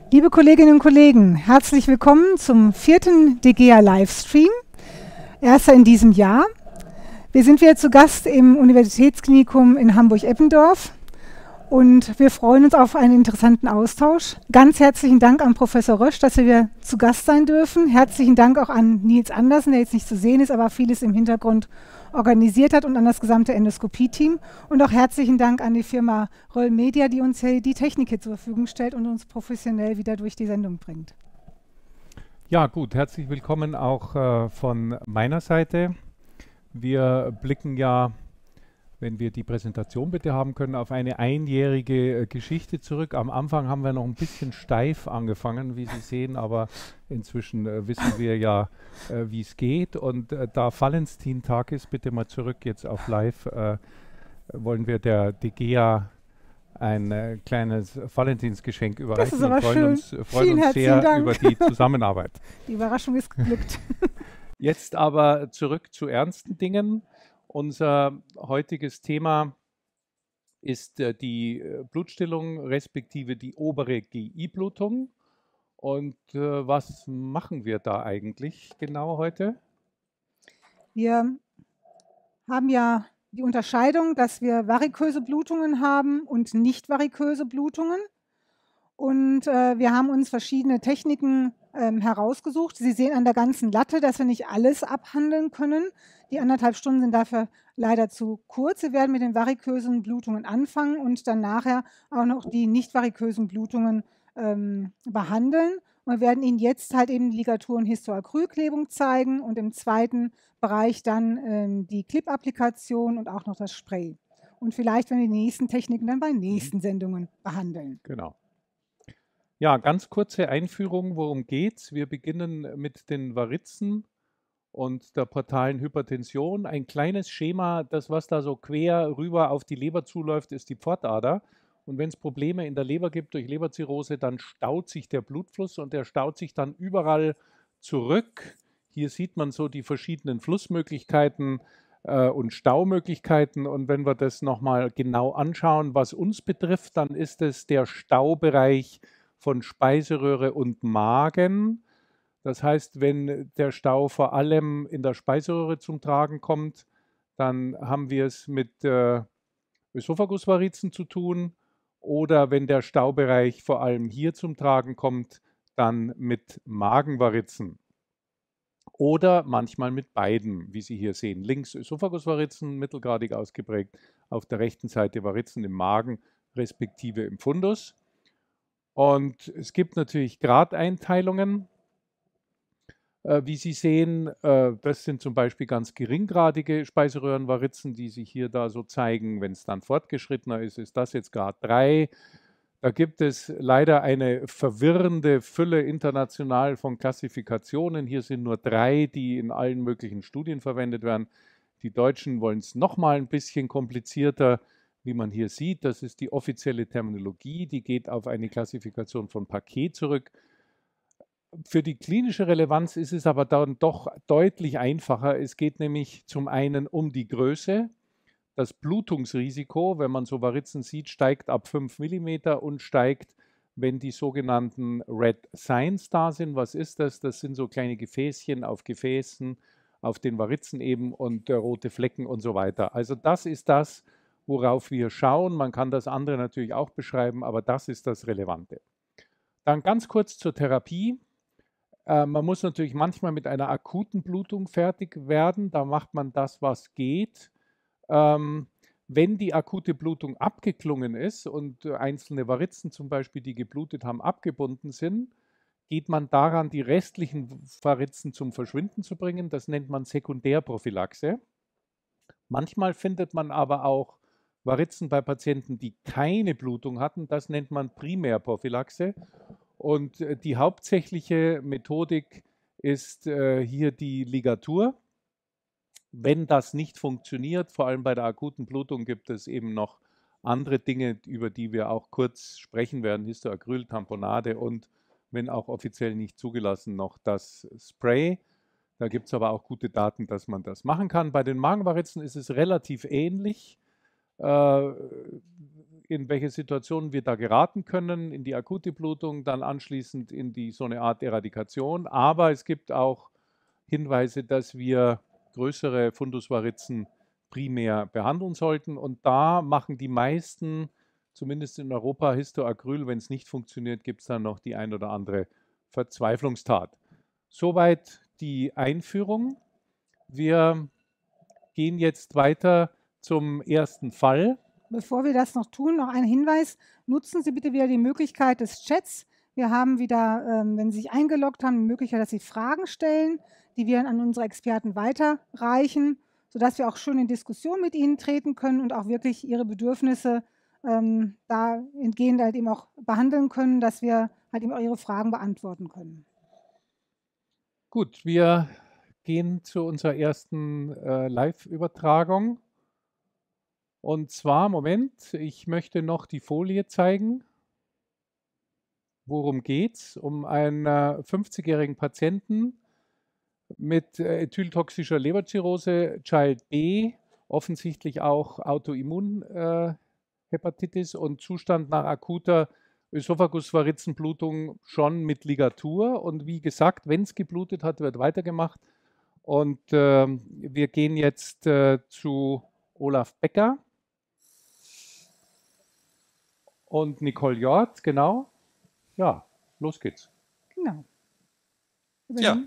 Liebe Kolleginnen und Kollegen, herzlich willkommen zum 4. DGEA Livestream, erster in diesem Jahr. Wir sind wieder zu Gast im Universitätsklinikum in Hamburg-Eppendorf und wir freuen uns auf einen interessanten Austausch. Ganz herzlichen Dank an Professor Rösch, dass wir zu Gast sein dürfen. Herzlichen Dank auch an Nils Andersen, der jetzt nicht zu sehen ist, aber vieles im Hintergrund organisiert hat, und an das gesamte Endoskopie-Team. Und auch herzlichen Dank an die Firma Roll Media, die uns hier die Technik hier zur Verfügung stellt und uns professionell wieder durch die Sendung bringt. Ja, gut, herzlich willkommen auch von meiner Seite. Wir blicken ja, wenn wir die Präsentation bitte haben können, auf eine einjährige Geschichte zurück. Am Anfang haben wir noch ein bisschen steif angefangen, wie Sie sehen, aber inzwischen wissen wir ja, wie es geht. Und da Valentin-Tag ist, bitte mal zurück jetzt auf Live, wollen wir der DGEA ein kleines Valentinsgeschenk überreichen und freuen uns sehr über die Zusammenarbeit. Die Überraschung ist geglückt. Jetzt aber zurück zu ernsten Dingen. Unser heutiges Thema ist die Blutstillung respektive die obere GI-Blutung. Und was machen wir da eigentlich genau heute? Wir haben ja die Unterscheidung, dass wir variköse Blutungen haben und nicht variköse Blutungen. Und wir haben uns verschiedene Techniken herausgesucht. Sie sehen an der ganzen Latte, dass wir nicht alles abhandeln können. Die 1,5 Stunden sind dafür leider zu kurz. Wir werden mit den varikösen Blutungen anfangen und dann nachher auch noch die nicht varikösen Blutungen behandeln. Und wir werden Ihnen jetzt halt eben die Ligatur- und Histoacrylklebung zeigen und im zweiten Bereich dann die Clip-Applikation und auch noch das Spray. Und vielleicht werden wir die nächsten Techniken dann bei nächsten Sendungen behandeln. Genau. Ja, ganz kurze Einführung, worum geht's? Wir beginnen mit den Varizen und der portalen Hypertension. Ein kleines Schema, das, was da so quer rüber auf die Leber zuläuft, ist die Pfortader. Und wenn es Probleme in der Leber gibt durch Leberzirrhose, dann staut sich der Blutfluss und der staut sich dann überall zurück. Hier sieht man so die verschiedenen Flussmöglichkeiten und Staumöglichkeiten. Und wenn wir das nochmal genau anschauen, was uns betrifft, dann ist es der Staubereich von Speiseröhre und Magen. Das heißt, wenn der Stau vor allem in der Speiseröhre zum Tragen kommt, dann haben wir es mit Ösophagusvarizen zu tun. Oder wenn der Staubereich vor allem hier zum Tragen kommt, dann mit Magenvarizen. Oder manchmal mit beiden, wie Sie hier sehen. Links Ösophagusvarizen, mittelgradig ausgeprägt, auf der rechten Seite Varizen im Magen, respektive im Fundus. Und es gibt natürlich Gradeinteilungen, wie Sie sehen. Das sind zum Beispiel ganz geringgradige Speiseröhrenvarizen, die sich hier da so zeigen. Wenn es dann fortgeschrittener ist, ist das jetzt Grad 3. Da gibt es leider eine verwirrende Fülle international von Klassifikationen. Hier sind nur 3, die in allen möglichen Studien verwendet werden. Die Deutschen wollen es nochmal ein bisschen komplizierter. Wie man hier sieht, das ist die offizielle Terminologie, die geht auf eine Klassifikation von Paquet zurück. Für die klinische Relevanz ist es aber dann doch deutlich einfacher. Es geht nämlich zum einen um die Größe. Das Blutungsrisiko, wenn man so Varizen sieht, steigt ab 5 mm und steigt, wenn die sogenannten Red Signs da sind. Was ist das? Das sind so kleine Gefäßchen auf Gefäßen, auf den Varizen eben und rote Flecken und so weiter. Also das ist das, worauf wir schauen. Man kann das andere natürlich auch beschreiben, aber das ist das Relevante. Dann ganz kurz zur Therapie. Man muss natürlich manchmal mit einer akuten Blutung fertig werden. Da macht man das, was geht. Wenn die akute Blutung abgeklungen ist und einzelne Varizen zum Beispiel, die geblutet haben, abgebunden sind, geht man daran, die restlichen Varizen zum Verschwinden zu bringen. Das nennt man Sekundärprophylaxe. Manchmal findet man aber auch Varizen bei Patienten, die keine Blutung hatten. Das nennt man Primärprophylaxe. Und die hauptsächliche Methodik ist hier die Ligatur. Wenn das nicht funktioniert, vor allem bei der akuten Blutung, gibt es eben noch andere Dinge, über die wir auch kurz sprechen werden. Histoacryl, Tamponade und, wenn auch offiziell nicht zugelassen, noch das Spray. Da gibt es aber auch gute Daten, dass man das machen kann. Bei den Magenvarizen ist es relativ ähnlich. in welche Situationen wir da geraten können, in die akute Blutung, dann anschließend in die so eine Art Eradikation. Aber es gibt auch Hinweise, dass wir größere Fundusvarizen primär behandeln sollten. Und da machen die meisten, zumindest in Europa, Histoacryl. Wenn es nicht funktioniert, gibt es dann noch die ein oder andere Verzweiflungstat. Soweit die Einführung. Wir gehen jetzt weiter zum ersten Fall. Bevor wir das noch tun, noch ein Hinweis. Nutzen Sie bitte wieder die Möglichkeit des Chats. Wir haben wieder, wenn Sie sich eingeloggt haben, die Möglichkeit, dass Sie Fragen stellen, die wir an unsere Experten weiterreichen, sodass wir auch schön in Diskussion mit Ihnen treten können und auch wirklich Ihre Bedürfnisse da entgehend halt eben auch behandeln können, dass wir halt eben auch Ihre Fragen beantworten können. Gut, wir gehen zu unserer ersten Live-Übertragung. Und zwar, Moment, ich möchte noch die Folie zeigen. Worum geht's? Um einen 50-jährigen Patienten mit ethyltoxischer Leberzirrhose, Child B, offensichtlich auch Autoimmunhepatitis und Zustand nach akuter Ösophagusvarizenblutung schon mit Ligatur. Und wie gesagt, wenn es geblutet hat, wird weitergemacht. Und wir gehen jetzt zu Olaf Becker und Nicole Jort, genau. Ja, los geht's. Genau. Ja.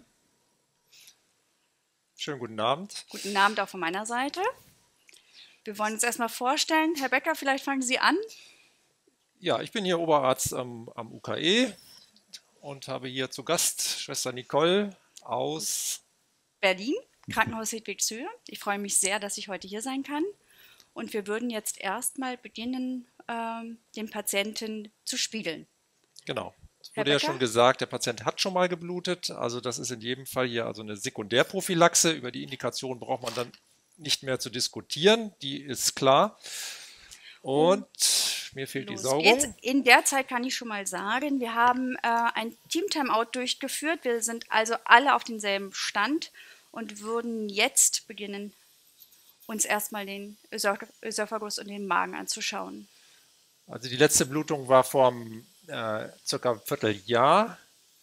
Schönen guten Abend. Guten Abend auch von meiner Seite. Wir wollen uns erstmal vorstellen. Herr Becker, vielleicht fangen Sie an. Ja, ich bin hier Oberarzt am UKE und habe hier zu Gast Schwester Nicole aus Berlin, Krankenhaus Hedwigshöhe. Ich freue mich sehr, dass ich heute hier sein kann. Und wir würden jetzt erstmal beginnen, den Patienten zu spiegeln. Genau. Es wurde ja schon gesagt, der Patient hat schon mal geblutet. Also das ist in jedem Fall hier also eine Sekundärprophylaxe. Über die Indikation braucht man dann nicht mehr zu diskutieren. Die ist klar. Und mir fehlt die Saugung. Geht's. In der Zeit kann ich schon mal sagen, wir haben ein Team-Timeout durchgeführt. Wir sind also alle auf demselben Stand und würden jetzt beginnen, uns erstmal den Ösophagus und den Magen anzuschauen. Also die letzte Blutung war vor circa einem Vierteljahr.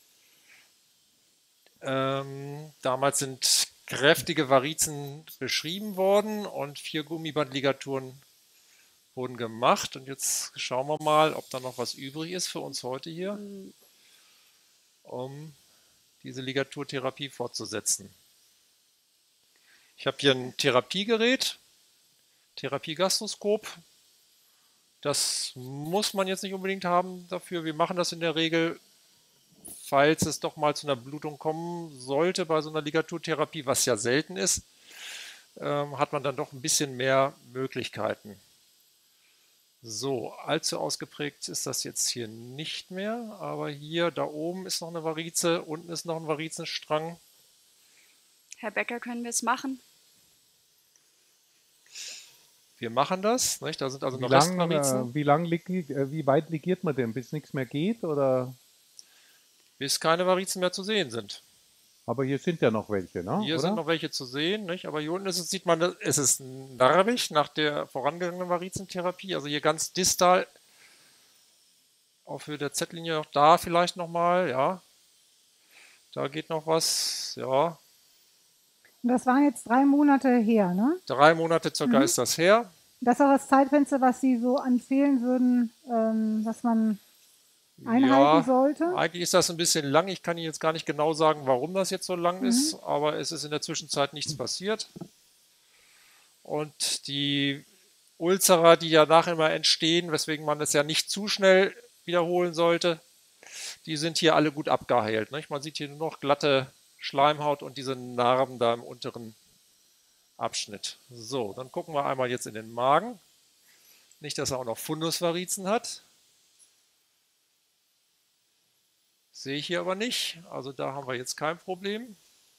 Damals sind kräftige Varizen beschrieben worden und 4 Gummibandligaturen wurden gemacht. Und jetzt schauen wir mal, ob da noch was übrig ist für uns heute hier, um diese Ligaturtherapie fortzusetzen. Ich habe hier ein Therapiegerät, Therapiegastroskop. Das muss man jetzt nicht unbedingt haben dafür. Wir machen das in der Regel, falls es doch mal zu einer Blutung kommen sollte bei so einer Ligaturtherapie, was ja selten ist, hat man dann doch ein bisschen mehr Möglichkeiten. So, allzu ausgeprägt ist das jetzt hier nicht mehr, aber hier, da oben ist noch eine Varize, unten ist noch ein Varizenstrang. Herr Becker, können wir es machen? Wir machen das, nicht? Da sind also noch Restvarizen. Wie weit ligiert man denn, bis nichts mehr geht? Oder? Bis keine Varizen mehr zu sehen sind. Aber hier sind ja noch welche, ne? Hier sind noch welche zu sehen, nicht? Aber hier unten ist es, sieht man, es ist narrig nach der vorangegangenen Varizentherapie. Also hier ganz distal auf Höhe der Z-Linie, auch da vielleicht nochmal, ja. Da geht noch was, ja. Und das waren jetzt 3 Monate her, ne? 3 Monate circa ist das her. Das ist auch das Zeitfenster, was Sie so empfehlen würden, was man einhalten sollte? Eigentlich ist das ein bisschen lang. Ich kann Ihnen jetzt gar nicht genau sagen, warum das jetzt so lang ist, aber es ist in der Zwischenzeit nichts passiert. Und die Ulzera, die ja nachher immer entstehen, weswegen man das ja nicht zu schnell wiederholen sollte, die sind hier alle gut abgeheilt. Nicht? Man sieht hier nur noch glatte Schleimhaut und diese Narben da im unteren Abschnitt. So, dann gucken wir einmal jetzt in den Magen. Nicht, dass er auch noch Fundusvarizen hat. Sehe ich hier aber nicht. Also da haben wir jetzt kein Problem.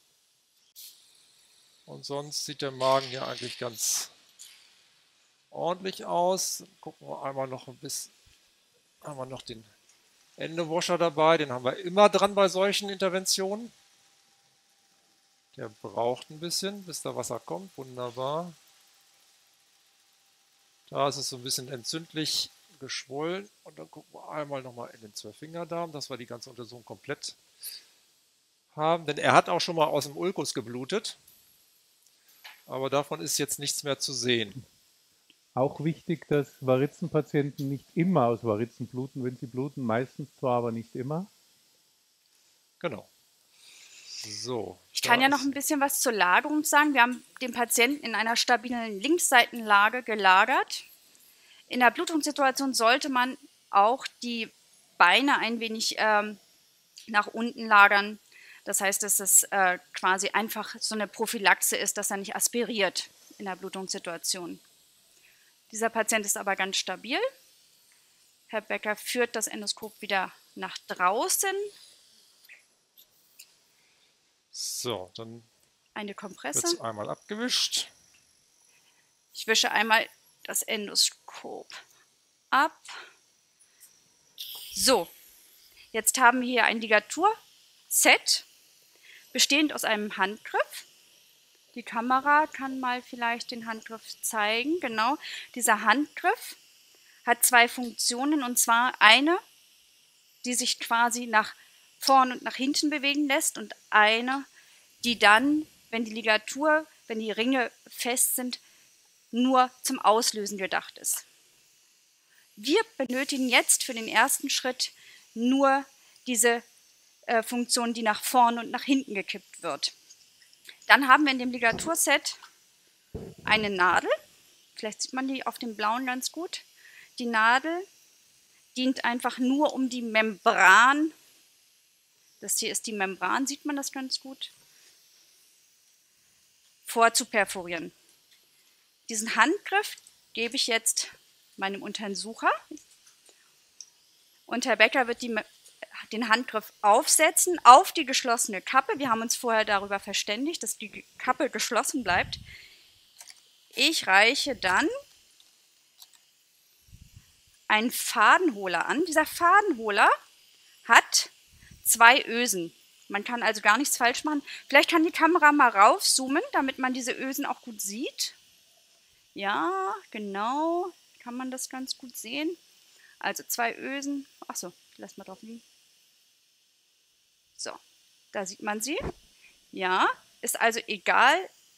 Und sonst sieht der Magen hier eigentlich ganz ordentlich aus. Gucken wir einmal noch ein bisschen. Haben wir noch den Endewasher dabei. Den haben wir immer dran bei solchen Interventionen. Der braucht ein bisschen, bis da Wasser kommt. Wunderbar. Da ist es so ein bisschen entzündlich geschwollen. Und dann gucken wir einmal nochmal in den 12-Fingerdarm, dass wir die ganze Untersuchung komplett haben. Denn er hat auch schon mal aus dem Ulkus geblutet. Aber davon ist jetzt nichts mehr zu sehen. Auch wichtig, dass Varizenpatienten nicht immer aus Varizen bluten, wenn sie bluten, meistens zwar, aber nicht immer. Genau. So. Ich kann ja noch ein bisschen was zur Lagerung sagen. Wir haben den Patienten in einer stabilen Linksseitenlage gelagert. In der Blutungssituation sollte man auch die Beine ein wenig nach unten lagern. Das heißt, dass es quasi einfach so eine Prophylaxe ist, dass er nicht aspiriert in der Blutungssituation. Dieser Patient ist aber ganz stabil. Herr Becker führt das Endoskop wieder nach draußen. So, dann Eine wird Kompresse. es einmal abgewischt. Ich wische einmal das Endoskop ab. So, jetzt haben wir hier ein Ligaturset, bestehend aus einem Handgriff. Die Kamera kann mal vielleicht den Handgriff zeigen. Genau, dieser Handgriff hat zwei Funktionen, und zwar eine, die sich quasi nach vorn und nach hinten bewegen lässt, und eine, die dann, wenn die Ringe fest sind, nur zum Auslösen gedacht ist. Wir benötigen jetzt für den ersten Schritt nur diese Funktion, die nach vorn und nach hinten gekippt wird. Dann haben wir in dem Ligaturset eine Nadel. Vielleicht sieht man die auf dem blauen ganz gut. Die Nadel dient einfach nur, um die Membran, das hier ist die Membran, sieht man das ganz gut, vorzuperforieren. Diesen Handgriff gebe ich jetzt meinem Untersucher, und Herr Becker wird den Handgriff aufsetzen auf die geschlossene Kappe. Wir haben uns vorher darüber verständigt, dass die Kappe geschlossen bleibt. Ich reiche dann einen Fadenholer an. Dieser Fadenholer hat zwei Ösen. Man kann also gar nichts falsch machen. Vielleicht kann die Kamera mal raufzoomen, damit man diese Ösen auch gut sieht. Ja, genau, kann man das ganz gut sehen. Also zwei Ösen. Achso, lass mal drauf liegen. So, da sieht man sie. Ja, ist also egal,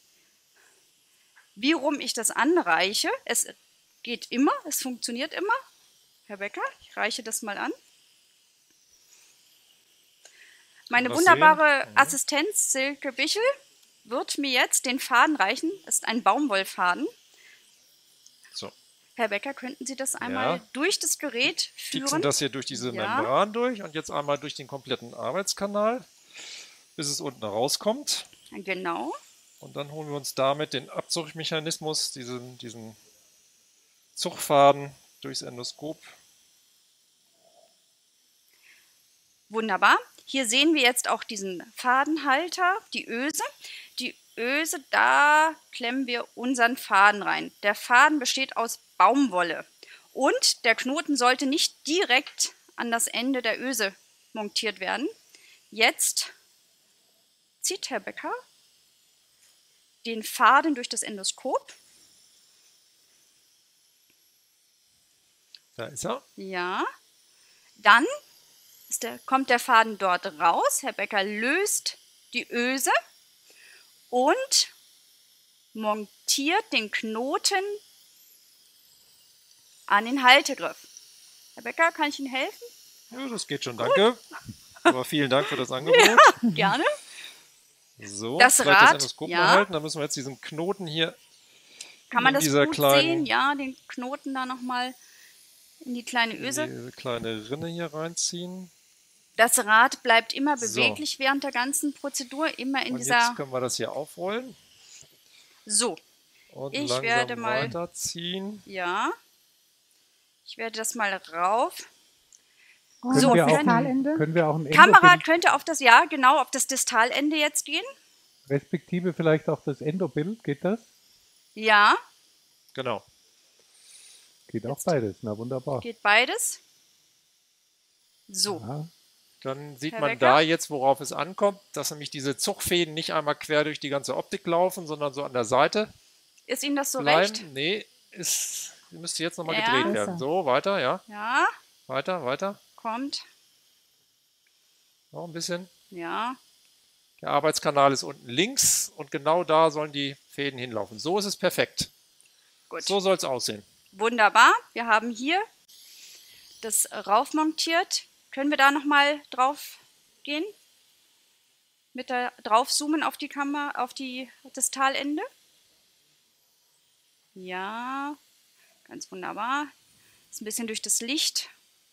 wie rum ich das anreiche. Es geht immer, es funktioniert immer. Herr Becker, ich reiche das mal an. Meine wunderbare Assistenz Silke Bichel wird mir jetzt den Faden reichen. Das ist ein Baumwollfaden. So. Herr Becker, könnten Sie das einmal durch das Gerät führen? Fixen das hier durch diese Membran durch und jetzt einmal durch den kompletten Arbeitskanal, bis es unten rauskommt. Genau. Und dann holen wir uns damit den Abzugmechanismus, diesen Zugfaden durchs Endoskop. Wunderbar. Hier sehen wir jetzt auch diesen Fadenhalter, die Öse. Die Öse, da klemmen wir unseren Faden rein. Der Faden besteht aus Baumwolle und der Knoten sollte nicht direkt an das Ende der Öse montiert werden. Jetzt zieht Herr Becker den Faden durch das Endoskop. Da ist er. Ja, dann kommt der Faden dort raus. Herr Becker löst die Öse und montiert den Knoten an den Haltegriff. Herr Becker, kann ich Ihnen helfen? Ja, das geht schon, danke. Aber vielen Dank für das Angebot. Ja, gerne. So, das vielleicht Rad, das Endoskop mal halten. Dann müssen wir jetzt diesen Knoten hier kann man das gut kleinen, sehen? Ja, den Knoten da nochmal in die kleine Öse. In diese kleine Rinne hier reinziehen. Das Rad bleibt immer beweglich während der ganzen Prozedur, immer in dieser... Jetzt können wir das hier aufrollen. So, und ich langsam werde mal weiterziehen. Ja, ich werde das mal rauf. So, können wir auch ein Kamera könnte auf das, ja genau, auf das Distalende jetzt gehen. Respektive vielleicht auch das Endobild, geht das? Ja. Genau. Geht auch beides, na wunderbar. Geht beides. So. Ja. Dann sieht man da jetzt, worauf es ankommt, dass nämlich diese Zugfäden nicht einmal quer durch die ganze Optik laufen, sondern so an der Seite Ist Ihnen das so bleiben. recht? Nee, ist müsste jetzt nochmal Ja. gedreht werden. So, weiter, ja. Ja, Weiter, weiter. kommt. Noch ein bisschen. Ja, Der Arbeitskanal ist unten links und genau da sollen die Fäden hinlaufen. So ist es perfekt. gut. So soll es aussehen. Wunderbar. Wir haben hier das raufmontiert. Können wir da nochmal drauf gehen? Mit der drauf zoomen auf die Kamera, auf das Talende? Ja, ganz wunderbar. Ist ein bisschen durch das Licht.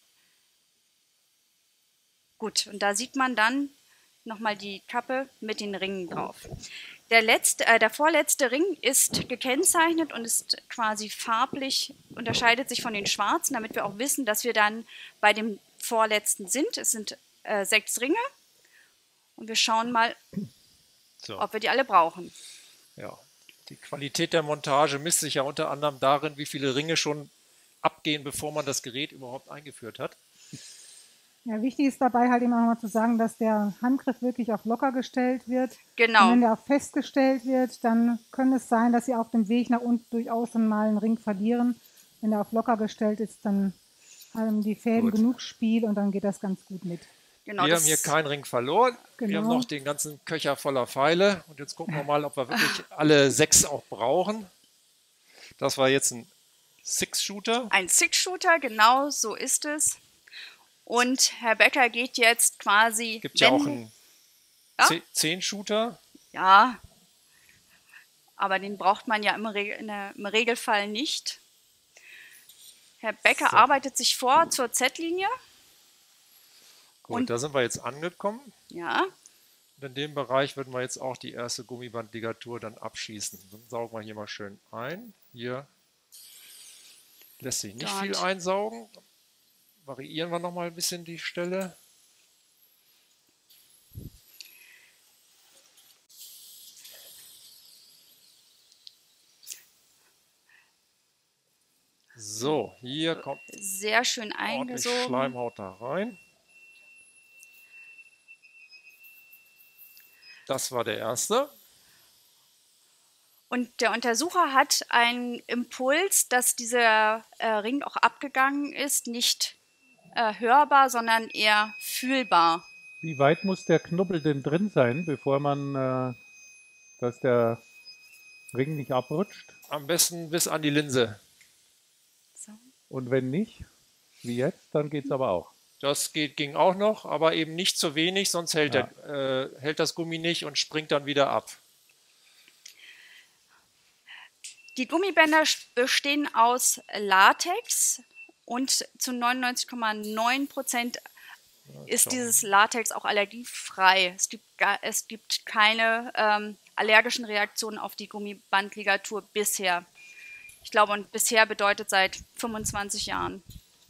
Gut, und da sieht man dann nochmal die Kappe mit den Ringen drauf. Der vorletzte Ring ist gekennzeichnet und ist quasi farblich, unterscheidet sich von den schwarzen, damit wir auch wissen, dass wir dann bei dem vorletzten sind. Es sind 6 Ringe und wir schauen mal, So. ob wir die alle brauchen. Ja. Die Qualität der Montage misst sich ja unter anderem darin, wie viele Ringe schon abgehen, bevor man das Gerät überhaupt eingeführt hat. Ja, wichtig ist dabei halt immer noch mal zu sagen, dass der Handgriff wirklich auch locker gestellt wird. Genau. Und wenn der auch festgestellt wird, dann könnte es sein, dass Sie auf dem Weg nach unten durchaus dann mal einen Ring verlieren. Wenn der auf locker gestellt ist, dann haben die Fäden Gut. genug Spiel und dann geht das ganz gut mit. Genau, Wir das haben hier keinen Ring verloren. Wir haben Genau. noch den ganzen Köcher voller Pfeile. Und jetzt gucken wir mal, ob wir wirklich alle 6 auch brauchen. Das war jetzt ein Six-Shooter. ein Six-Shooter, genau so ist es. Und Herr Becker geht jetzt quasi. Gibt ja auch wenn- einen Ja? 10-Shooter. Ja, aber den braucht man ja im Regelfall nicht. Herr Becker So. arbeitet sich vor zur Z-Linie. Gut, Und- da sind wir jetzt angekommen. Ja, Und in dem Bereich würden wir jetzt auch die erste Gummibandligatur dann abschießen. Dann saugen wir hier mal schön ein. Hier lässt sich nicht Dort. viel einsaugen. Variieren wir nochmal ein bisschen die Stelle. So, hier kommt sehr schön ordentlich eingesogen. Schleimhaut da rein. Das war der erste. Und der Untersucher hat einen Impuls, dass dieser Ring auch abgegangen ist, nicht hörbar, sondern eher fühlbar. Wie weit muss der Knubbel denn drin sein, bevor man, dass der Ring nicht abrutscht? Am besten bis an die Linse. So. Und wenn nicht, wie jetzt, dann geht es aber auch. Das ging auch noch, aber eben nicht zu wenig, sonst hält, Ja. hält das Gummi nicht und springt dann wieder ab. Die Gummibänder bestehen aus Latex und zu 99,9% ist schauen. dieses Latex auch allergiefrei. Es gibt keine allergischen Reaktionen auf die Gummibandligatur bisher. Ich glaube, und bisher bedeutet seit 25 Jahren.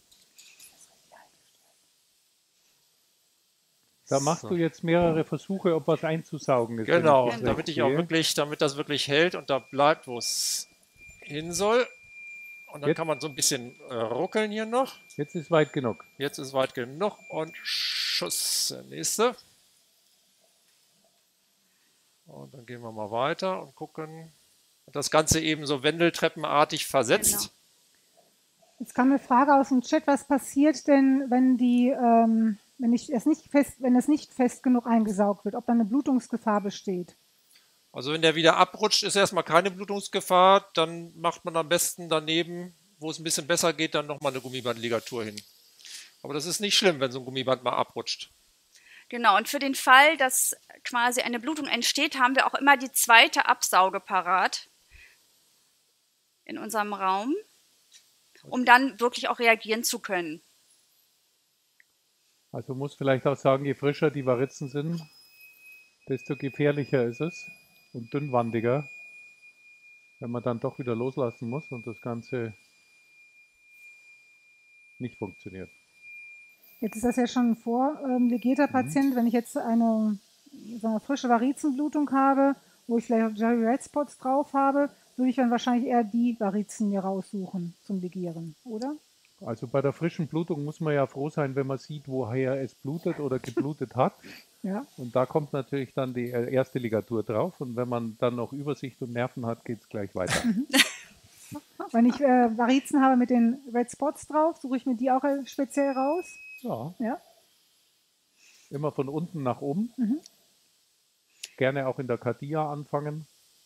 Da machst du jetzt mehrere Versuche, ob was einzusaugen ist. wenn Genau, ich das damit richtig ich auch sehe. wirklich, damit das wirklich hält und da bleibt, wo es hin soll. Und dann Jetzt- kann man so ein bisschen ruckeln hier noch. Jetzt ist weit genug. Jetzt ist weit genug und Schuss. Der nächste. Und dann gehen wir mal weiter und gucken. Und das Ganze eben so wendeltreppenartig versetzt. Genau. Jetzt kam eine Frage aus dem Chat, was passiert denn, wenn es nicht fest genug eingesaugt wird, ob dann eine Blutungsgefahr besteht? Also wenn der wieder abrutscht, ist erstmal keine Blutungsgefahr. Dann macht man am besten daneben, wo es ein bisschen besser geht, dann nochmal eine Gummibandligatur hin. Aber das ist nicht schlimm, wenn so ein Gummiband mal abrutscht. Genau, und für den Fall, dass quasi eine Blutung entsteht, haben wir auch immer die zweite Absauge parat in unserem Raum, um dann wirklich auch reagieren zu können. Also muss vielleicht auch sagen, je frischer die Varizen sind, desto gefährlicher ist es und dünnwandiger, wenn man dann doch wieder loslassen muss und das Ganze nicht funktioniert. Jetzt ist das ja schon ein vorlegierter Patient. Wenn ich jetzt eine frische Varizenblutung habe, wo ich vielleicht auch Jerry Red Spots drauf habe, würde ich dann wahrscheinlich eher die Varizen mir raussuchen zum Legieren, oder? Also bei der frischen Blutung muss man ja froh sein, wenn man sieht, woher es blutet oder geblutet hat. Ja. Und da kommt natürlich dann die erste Ligatur drauf. Und wenn man dann noch Übersicht und Nerven hat, geht es gleich weiter. Wenn ich Varizen habe mit den Red Spots drauf, suche ich mir die auch speziell raus. Ja, Ja. immer von unten nach oben. Mhm. Gerne auch in der Cardia anfangen.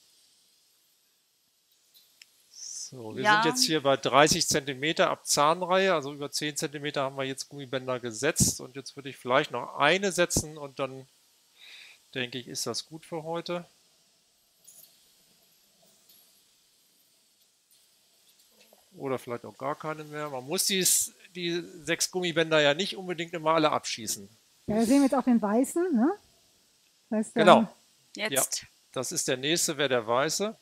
So, wir Ja. sind jetzt hier bei 30 cm ab Zahnreihe, also über 10 cm haben wir jetzt Gummibänder gesetzt und jetzt würde ich vielleicht noch eine setzen und dann denke ich, ist das gut für heute. Oder vielleicht auch gar keine mehr. Man muss die 6 Gummibänder ja nicht unbedingt immer alle abschießen. Ja, da sehen wir jetzt auch den weißen. Ne? Das heißt, Genau, Jetzt. das ist der nächste, wäre der weiße.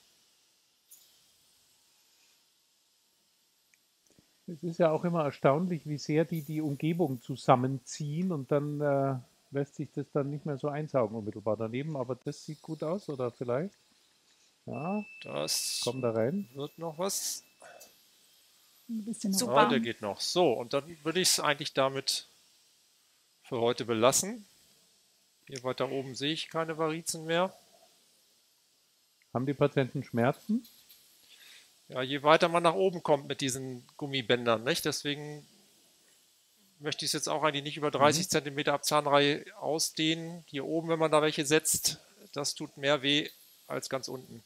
Es ist ja auch immer erstaunlich, wie sehr die Umgebung zusammenziehen und dann lässt sich das dann nicht mehr so einsaugen unmittelbar daneben. Aber das sieht gut aus, oder vielleicht? Ja, Das komm da rein. wird noch was. ein bisschen Super. Ah, der geht noch. So, und dann würde ich es eigentlich damit für heute belassen. Hier weiter oben sehe ich keine Varizen mehr. Haben die Patienten Schmerzen? Ja, je weiter man nach oben kommt mit diesen Gummibändern, nicht? Deswegen möchte ich es jetzt auch eigentlich nicht über 30 cm ab Zahnreihe ausdehnen. Hier oben, wenn man da welche setzt, das tut mehr weh als ganz unten.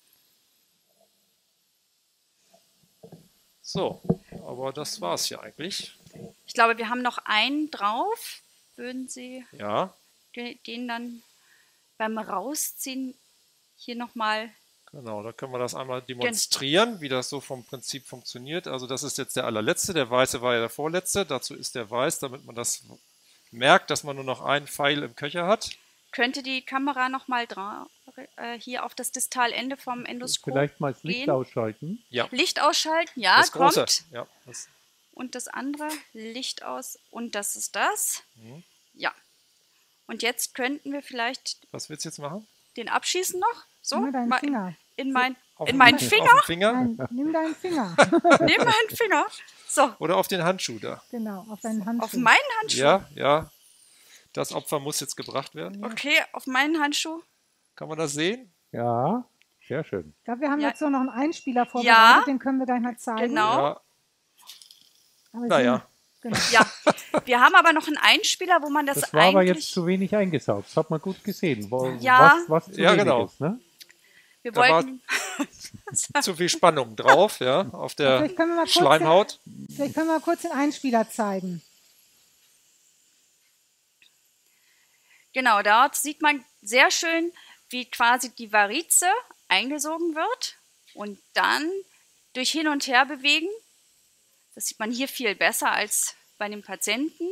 So, aber das war es ja eigentlich. Ich glaube, wir haben noch einen drauf. Würden Sie Ja, den dann beim Rausziehen hier nochmal... genau, da können wir das einmal demonstrieren, wie das so vom Prinzip funktioniert. Also das ist jetzt der allerletzte, der weiße war ja der vorletzte. Dazu ist der weiß, damit man das merkt, dass man nur noch einen Pfeil im Köcher hat. Könnte die Kamera nochmal hier auf das Distalende vom Endoskop Vielleicht mal das Licht gehen? ausschalten. Ja, Licht ausschalten, ja, das große. kommt. Ja, das, Und das andere, Licht aus. Und das ist das. Mhm. Ja. Und jetzt könnten wir vielleicht was willst du jetzt machen? den abschießen noch. So, Nimm deinen mal Finger. in meinen Auf Finger. Auf den Finger Nein, nimm deinen Finger. Nimm meinen Finger. So, oder auf den Handschuh da? Genau, auf deinen Handschuh. auf meinen Handschuh. Ja, ja. Das Opfer muss jetzt gebracht werden. Hier. Okay, auf meinen Handschuh. Kann man das sehen? Ja, sehr schön. Ich glaube, wir haben Ja. dazu noch einen Einspieler vorbereitet, den können wir gleich mal zeigen. Genau. Ja, Aber naja. Genau. Ja, wir haben aber noch einen Einspieler, wo man das, Das war aber jetzt eigentlich... zu wenig eingesaugt. Das hat man gut gesehen. Ja. Was zu Ja, wenig genau. ist, ne? Wir Da war- wollten... Zu viel Spannung drauf, ja, auf der Vielleicht können wir mal kurz Schleimhaut. Vielleicht können wir mal kurz den Einspieler zeigen. Genau, dort sieht man sehr schön, wie quasi die Varize eingesogen wird und dann durch Hin- und Herbewegen, das sieht man hier viel besser als bei dem Patienten,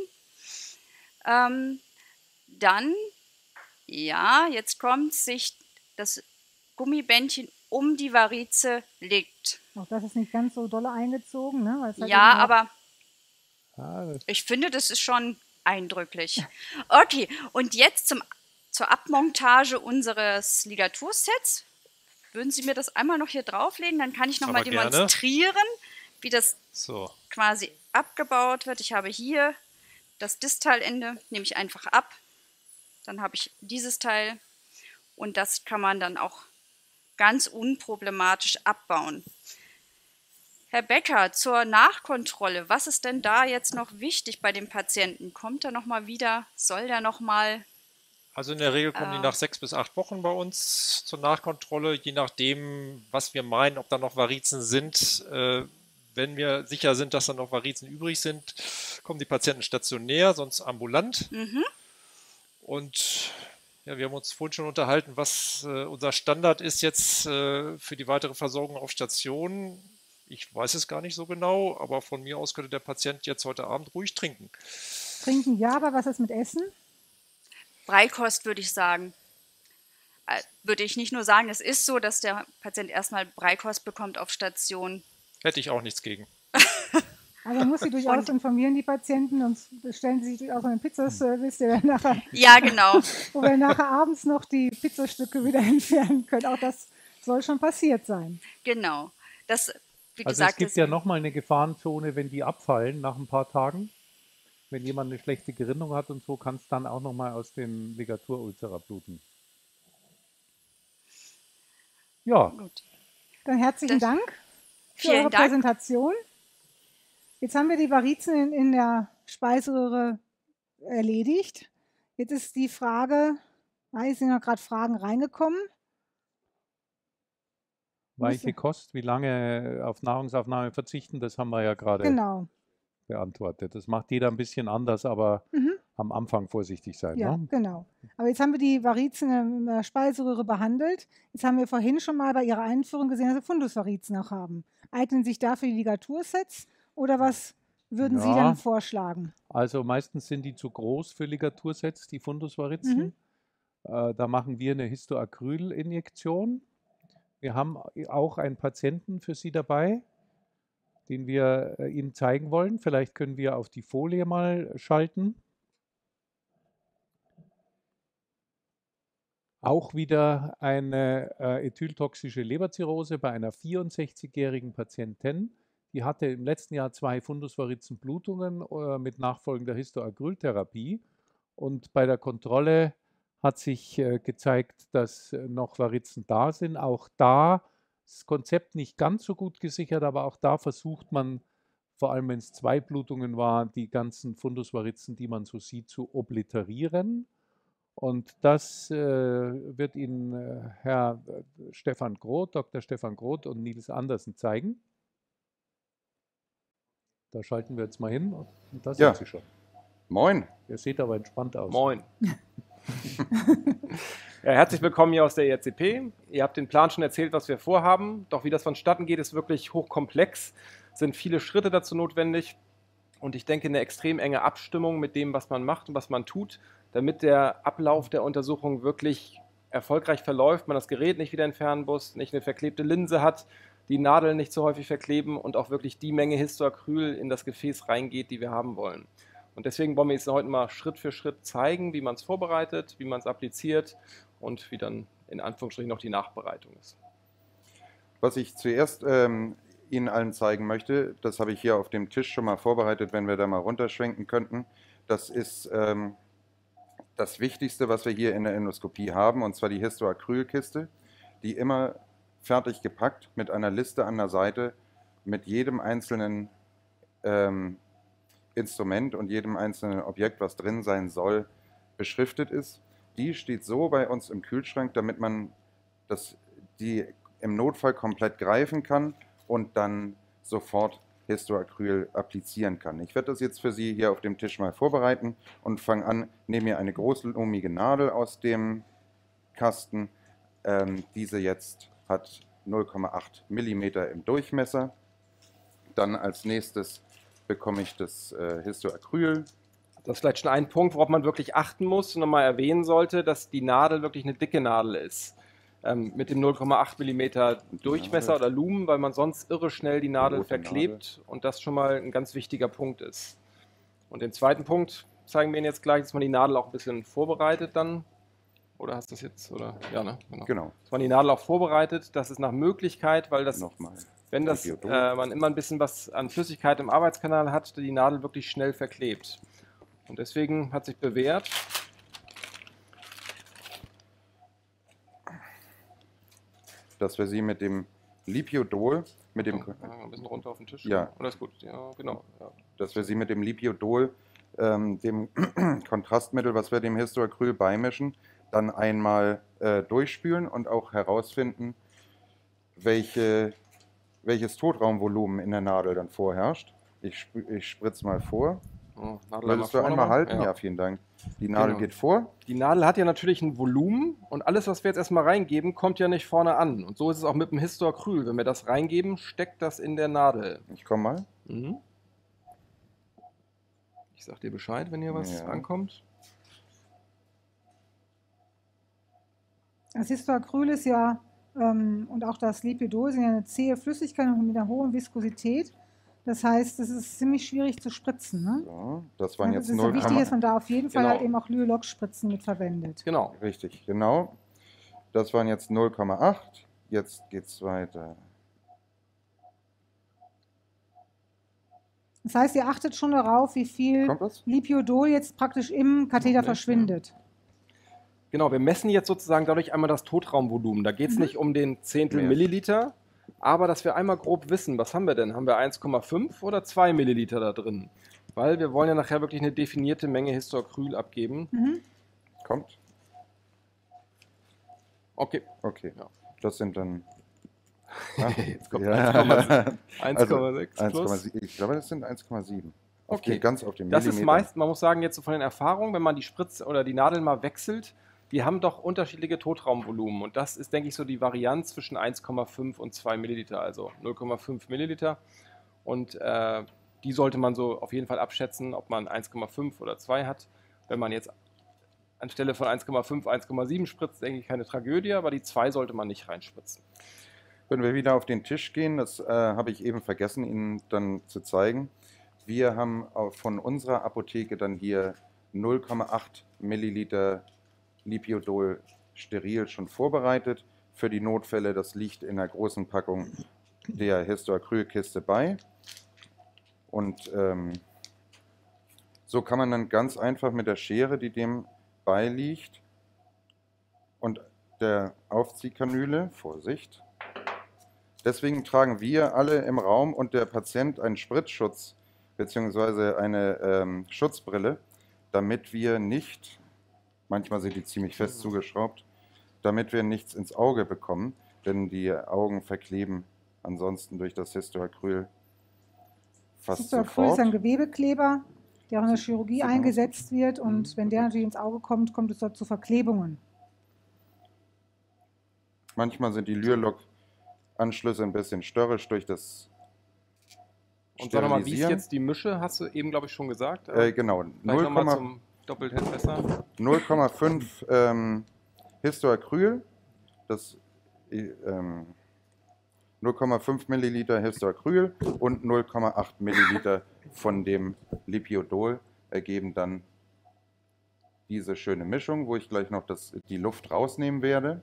dann, ja, jetzt kommt, sich das Gummibändchen um die Varize legt. Auch das ist nicht ganz so dolle eingezogen, ne? Weil es halt Ja, eben auch- aber Ja, das ich finde, das ist schon eindrücklich. Okay, und jetzt zur Abmontage unseres Ligatursets. Würden Sie mir das einmal noch hier drauflegen? Dann kann ich nochmal Aber gerne. demonstrieren, wie das So, quasi abgebaut wird. Ich habe hier das Distalende, nehme ich einfach ab. Dann habe ich dieses Teil und das kann man dann auch ganz unproblematisch abbauen. Herr Becker, zur Nachkontrolle, was ist denn da jetzt noch wichtig bei dem Patienten? Kommt er nochmal wieder? Soll der nochmal? also in der Regel kommen die nach 6 bis 8 Wochen bei uns zur Nachkontrolle, je nachdem, was wir meinen, ob da noch Varizen sind. Wenn wir sicher sind, dass da noch Varizen übrig sind, kommen die Patienten stationär, sonst ambulant. Mhm. Und ja, wir haben uns vorhin schon unterhalten, was unser Standard ist jetzt für die weitere Versorgung auf Station. Ich weiß es gar nicht so genau, aber von mir aus könnte der Patient jetzt heute Abend ruhig trinken. Trinken ja, aber was ist mit Essen? Beikost würde ich sagen. Würde ich nicht nur sagen, es ist so, dass der Patient erstmal Beikost bekommt auf Station. Hätte ich auch nichts gegen. Also man muss sie durchaus informieren, die Patienten, und bestellen sie sich durchaus einen Pizzaservice, der nachher, Ja, genau. wo wir nachher abends noch die Pizzastücke wieder entfernen können. Auch das soll schon passiert sein. Genau. Das, wie Also gesagt, es gibt das- ja nochmal eine Gefahrenzone, wenn die abfallen nach ein paar Tagen. Wenn jemand eine schlechte Gerinnung hat und so, kann es dann auch nochmal aus dem Ligaturulzera bluten. Ja, Gut. Dann herzlichen Das- Dank. für Vielen eure Dank. Präsentation. Jetzt haben wir die Varizen in der Speiseröhre erledigt. Jetzt ist die Frage, hier sind noch gerade Fragen reingekommen. Weiche Kost, wie lange auf Nahrungsaufnahme verzichten, das haben wir ja gerade Genau. beantwortet. Das macht jeder ein bisschen anders, aber am Anfang vorsichtig sein. Ja, Ne? genau. Aber jetzt haben wir die Varizen in der Speiseröhre behandelt. Jetzt haben wir vorhin schon mal bei Ihrer Einführung gesehen, dass wir Fundusvarizen auch haben. Eignen sich dafür die Ligatursets oder was würden Sie Ja. dann vorschlagen? Also meistens sind die zu groß für Ligatursets, die Fundusvarizen. Da machen wir eine Histoacryl-Injektion. Wir haben auch einen Patienten für Sie dabei, den wir Ihnen zeigen wollen. Vielleicht können wir auf die Folie mal schalten. Auch wieder eine ethyltoxische Leberzirrhose bei einer 64-jährigen Patientin. Die hatte im letzten Jahr 2 Fundusvarizenblutungen mit nachfolgender Histoacryltherapie. Und bei der Kontrolle hat sich gezeigt, dass noch Varizen da sind. Auch da ist das Konzept nicht ganz so gut gesichert, aber auch da versucht man, vor allem wenn es 2 Blutungen waren, die ganzen Fundusvarizen, die man so sieht, zu obliterieren. Und das wird Ihnen Herr Stefan Groth, Dr. Stefan Groth und Nils Andersen zeigen. Da schalten wir jetzt mal hin und da sind Sie schon. Moin. Ihr seht aber entspannt aus. Moin. Ja, herzlich willkommen hier aus der ERCP. Ihr habt den Plan schon erzählt, was wir vorhaben. Doch wie das vonstatten geht, ist wirklich hochkomplex. Sind viele Schritte dazu notwendig. Und ich denke, eine extrem enge Abstimmung mit dem, was man macht und was man tut, damit der Ablauf der Untersuchung wirklich erfolgreich verläuft, man das Gerät nicht wieder entfernen muss, nicht eine verklebte Linse hat, die Nadeln nicht so häufig verkleben und auch wirklich die Menge Histoacryl in das Gefäß reingeht, die wir haben wollen. Und deswegen wollen wir jetzt heute mal Schritt für Schritt zeigen, wie man es vorbereitet, wie man es appliziert und wie dann in Anführungsstrichen noch die Nachbereitung ist. Was ich zuerst Ihnen allen zeigen möchte, das habe ich hier auf dem Tisch schon mal vorbereitet, wenn wir da mal runterschwenken könnten. Das ist das Wichtigste, was wir hier in der Endoskopie haben, und zwar die Histoacrylkiste, die immer fertig gepackt mit einer Liste an der Seite mit jedem einzelnen Instrument und jedem einzelnen Objekt, was drin sein soll, beschriftet ist. Die steht so bei uns im Kühlschrank, damit man die im Notfall komplett greifen kann und dann sofort Histoacryl applizieren kann. Ich werde das jetzt für Sie hier auf dem Tisch mal vorbereiten und fange an, nehme mir eine großlumige Nadel aus dem Kasten. Diese jetzt hat 0,8 mm im Durchmesser. Dann als nächstes bekomme ich das Histoacryl. Das ist vielleicht schon ein Punkt, worauf man wirklich achten muss und nochmal erwähnen sollte, dass die Nadel wirklich eine dicke Nadel ist. Mit dem 0,8 mm Durchmesser oder Lumen, weil man sonst irre schnell die Nadel verklebt und das schon mal ein ganz wichtiger Punkt ist. Und den zweiten Punkt zeigen wir Ihnen jetzt gleich, dass man die Nadel auch ein bisschen vorbereitet dann. Oder hast du das jetzt? Oder? Ja, ne? Genau. Dass man die Nadel auch vorbereitet, das ist nach Möglichkeit, weil das, wenn das, man immer ein bisschen was an Flüssigkeit im Arbeitskanal hat, die Nadel wirklich schnell verklebt. Und deswegen hat sich bewährt, dass wir sie mit dem Lipiodol, mit dem ein bisschen runter auf den Tisch. Ja. Oder ist gut? Ja, genau. Ja. Dass wir sie mit dem Lipiodol, dem Kontrastmittel, was wir dem Histoacryl beimischen, dann einmal durchspülen und auch herausfinden, welches Totraumvolumen in der Nadel dann vorherrscht. Ich spritze mal vor. Würdest du einmal halten? Ja, vielen Dank. Die Nadel geht vor. Die Nadel hat ja natürlich ein Volumen und alles, was wir jetzt erstmal reingeben, kommt ja nicht vorne an. Und so ist es auch mit dem Histoacryl. Wenn wir das reingeben, steckt das in der Nadel. Ich komme mal. Ich sag dir Bescheid, wenn hier was ankommt. Das Histoacryl ist ja, und auch das Lipiodol sind ja eine zähe Flüssigkeit mit einer hohen Viskosität. Das heißt, es ist ziemlich schwierig zu spritzen. Ne? So, das waren jetzt 0,8. Es ist wichtig, dass man da auf jeden Fall halt eben auch Lyolog-Spritzen mit verwendet. Genau. Richtig, genau. Das waren jetzt 0,8. Jetzt geht es weiter. Das heißt, ihr achtet schon darauf, wie viel Lipiodol jetzt praktisch im Katheter verschwindet. Genau, wir messen jetzt sozusagen dadurch einmal das Totraumvolumen. Da geht es nicht um den Zehntel Milliliter, Aber dass wir einmal grob wissen, was haben wir denn? Haben wir 1,5 oder 2 Milliliter da drin? Weil wir wollen ja nachher wirklich eine definierte Menge Historacryl abgeben. Mhm. Kommt? Okay. Okay. Ja. Das sind dann. Jetzt kommt Ja. 1,6 Also, plus. 1,7. Ich glaube, das sind 1,7. Okay. Ganz auf den Das ist Millimeter. meist, man muss sagen, jetzt so von den Erfahrungen, wenn man die Spritze oder die Nadel mal wechselt, die haben doch unterschiedliche Totraumvolumen. Und das ist, denke ich, so die Varianz zwischen 1,5 und 2 Milliliter, also 0,5 Milliliter. Und die sollte man so auf jeden Fall abschätzen, ob man 1,5 oder 2 hat. Wenn man jetzt anstelle von 1,5, 1,7 spritzt, denke ich, keine Tragödie, aber die 2 sollte man nicht reinspritzen. Wenn wir wieder auf den Tisch gehen, das habe ich eben vergessen, Ihnen dann zu zeigen. Wir haben von unserer Apotheke dann hier 0,8 Milliliter Lipiodol steril schon vorbereitet. Für die Notfälle, das liegt in der großen Packung der Historacrylkiste bei. Und so kann man dann ganz einfach mit der Schere, die dem beiliegt, und der Aufziehkanüle, Vorsicht. Deswegen tragen wir alle im Raum und der Patient einen Spritzschutz bzw. eine Schutzbrille, damit wir nicht, manchmal sind die ziemlich fest zugeschraubt, damit wir nichts ins Auge bekommen, denn die Augen verkleben ansonsten durch das Historacryl fast Historacryl ist sofort. ein Gewebekleber, der auch in der Chirurgie Sieht man eingesetzt wird. Und wenn der natürlich ins Auge kommt, kommt es dort zu Verklebungen. Manchmal sind die Lürlock-Anschlüsse ein bisschen störrisch durch das Und sag nochmal, wie ist Sterilisieren. jetzt die Mische? Hast du eben, glaube ich, schon gesagt. Genau, Vielleicht nochmal zum doppelt hält besser. 0,5 Historacryl, das 0,5 Milliliter Historacryl und 0,8 Milliliter von dem Lipiodol ergeben dann diese schöne Mischung, wo ich gleich noch die Luft rausnehmen werde.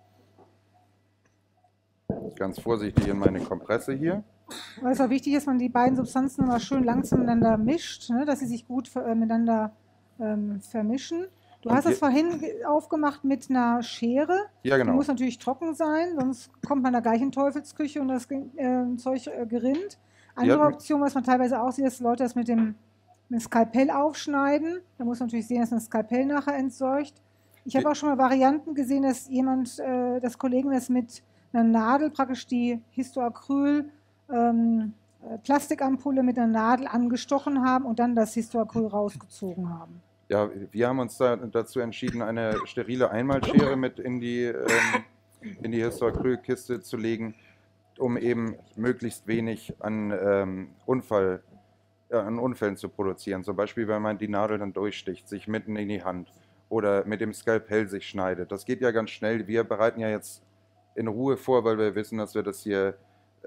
Ganz vorsichtig in meine Kompresse hier. Weil es auch wichtig ist, dass man die beiden Substanzen immer schön langsam miteinander mischt, ne, dass sie sich gut miteinander vermischen. Du Und hast das hier- vorhin aufgemacht mit einer Schere. Ja, Die genau. muss natürlich trocken sein, sonst kommt man da gleich in Teufelsküche und das Zeug gerinnt. Andere hatten- Option, was man teilweise auch sieht, dass Leute das mit dem Skalpell aufschneiden. Da muss man natürlich sehen, dass ein Skalpell nachher entsorgt. Ich habe auch schon mal Varianten gesehen, dass dass Kollegen das mit einer Nadel praktisch die Historacryl Plastikampulle mit einer Nadel angestochen haben und dann das Historacryl rausgezogen haben. Ja, wir haben uns dazu entschieden, eine sterile Einmalschere mit in die Historacrylkiste zu legen, um eben möglichst wenig an Unfällen zu produzieren. Zum Beispiel, wenn man die Nadel dann durchsticht, sich mitten in die Hand oder mit dem Skalpell sich schneidet. Das geht ja ganz schnell. Wir bereiten ja jetzt in Ruhe vor, weil wir wissen, dass wir das hier,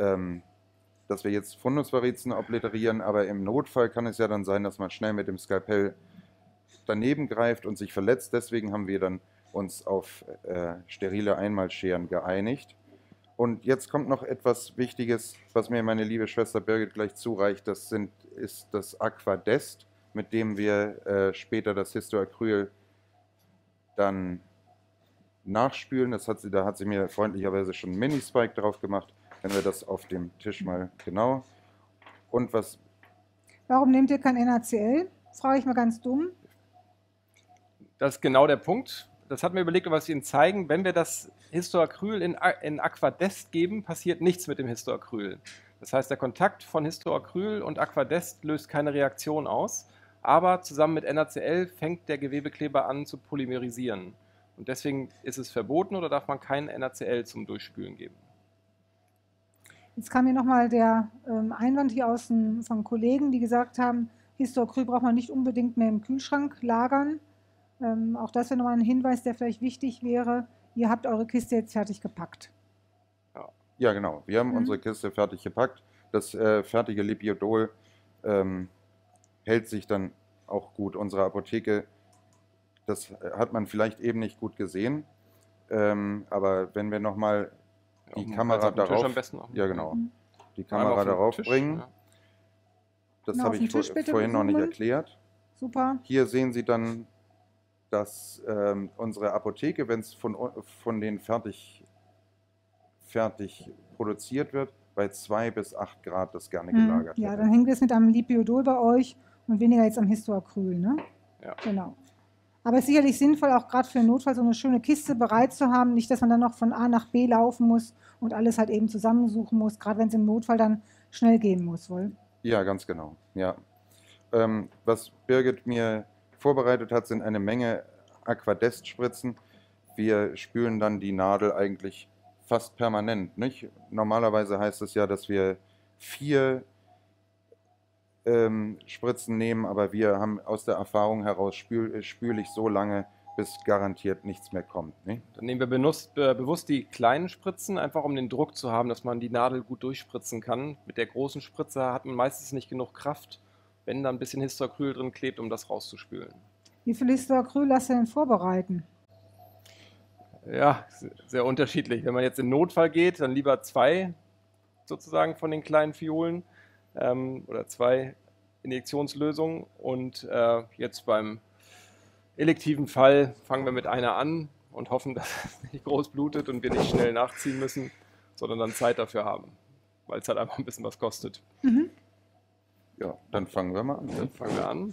dass wir jetzt Fundusvarizen obliterieren, aber im Notfall kann es ja dann sein, dass man schnell mit dem Skalpell daneben greift und sich verletzt. Deswegen haben wir dann uns auf sterile Einmalscheren geeinigt. Und jetzt kommt noch etwas Wichtiges, was mir meine liebe Schwester Birgit gleich zureicht. Das ist das Aquadest, mit dem wir später das Historacryl dann nachspülen. Da hat sie mir freundlicherweise schon einen Mini-Spike drauf gemacht. Wenn wir das auf dem Tisch mal genau. Und was... Warum nehmt ihr kein NaCl? Frage ich mal ganz dumm. Das ist genau der Punkt. Das hatten wir überlegt, was wir Ihnen zeigen. Wenn wir das Historacryl in Aquadest geben, passiert nichts mit dem Historacryl. Das heißt, der Kontakt von Historacryl und Aquadest löst keine Reaktion aus, aber zusammen mit NaCl fängt der Gewebekleber an zu polymerisieren. Und deswegen ist es verboten oder darf man kein NaCl zum Durchspülen geben. Jetzt kam hier nochmal der Einwand hier von Kollegen, die gesagt haben, Historacryl braucht man nicht unbedingt mehr im Kühlschrank lagern. Auch das wäre nochmal ein Hinweis, der vielleicht wichtig wäre. Ihr habt eure Kiste jetzt fertig gepackt. Ja, genau. Wir haben unsere Kiste fertig gepackt. Das fertige Lipiodol hält sich dann auch gut. Unsere Apotheke, das hat man vielleicht eben nicht gut gesehen. Aber wenn wir nochmal die Kamera darauf, am besten auch. ja genau, die Einmal Kamera auf den darauf Tisch, bringen, ja. das Genau, habe auf den ich Tisch bitte vorhin noch nicht zoomen. erklärt. Super. Hier sehen Sie dann, dass unsere Apotheke, wenn es von den fertig fertig produziert wird, bei 2 bis 8 Grad das gerne gelagert Ja, hätte. dann hängt es mit am Lipiodol bei euch und weniger jetzt am Histoacryl, ne? Ja. Genau. Aber es ist sicherlich sinnvoll, auch gerade für den Notfall so eine schöne Kiste bereit zu haben. Nicht, dass man dann noch von A nach B laufen muss und alles halt eben zusammensuchen muss, gerade wenn es im Notfall dann schnell gehen muss, wohl. Ja, ganz genau. Ja. Was Birgit mir vorbereitet hat, sind eine Menge Aquadest-Spritzen. Wir spülen dann die Nadel eigentlich fast permanent, nicht? Normalerweise heißt es ja, dass wir 4 Spritzen nehmen, aber wir haben aus der Erfahrung heraus spüle ich so lange, bis garantiert nichts mehr kommt. Nicht? Dann nehmen wir bewusst die kleinen Spritzen, einfach um den Druck zu haben, dass man die Nadel gut durchspritzen kann. Mit der großen Spritze hat man meistens nicht genug Kraft, wenn da ein bisschen Histoacryl drin klebt, um das rauszuspülen. Wie viel Histoacryl lasst ihr denn vorbereiten? Ja, sehr unterschiedlich. Wenn man jetzt in Notfall geht, dann lieber 2 sozusagen von den kleinen Fiolen oder 2 Injektionslösungen. Und jetzt beim elektiven Fall fangen wir mit einer an und hoffen, dass es nicht groß blutet und wir nicht schnell nachziehen müssen, sondern dann Zeit dafür haben, weil es halt einfach ein bisschen was kostet. Ja, dann fangen wir mal an. Dann fangen wir an.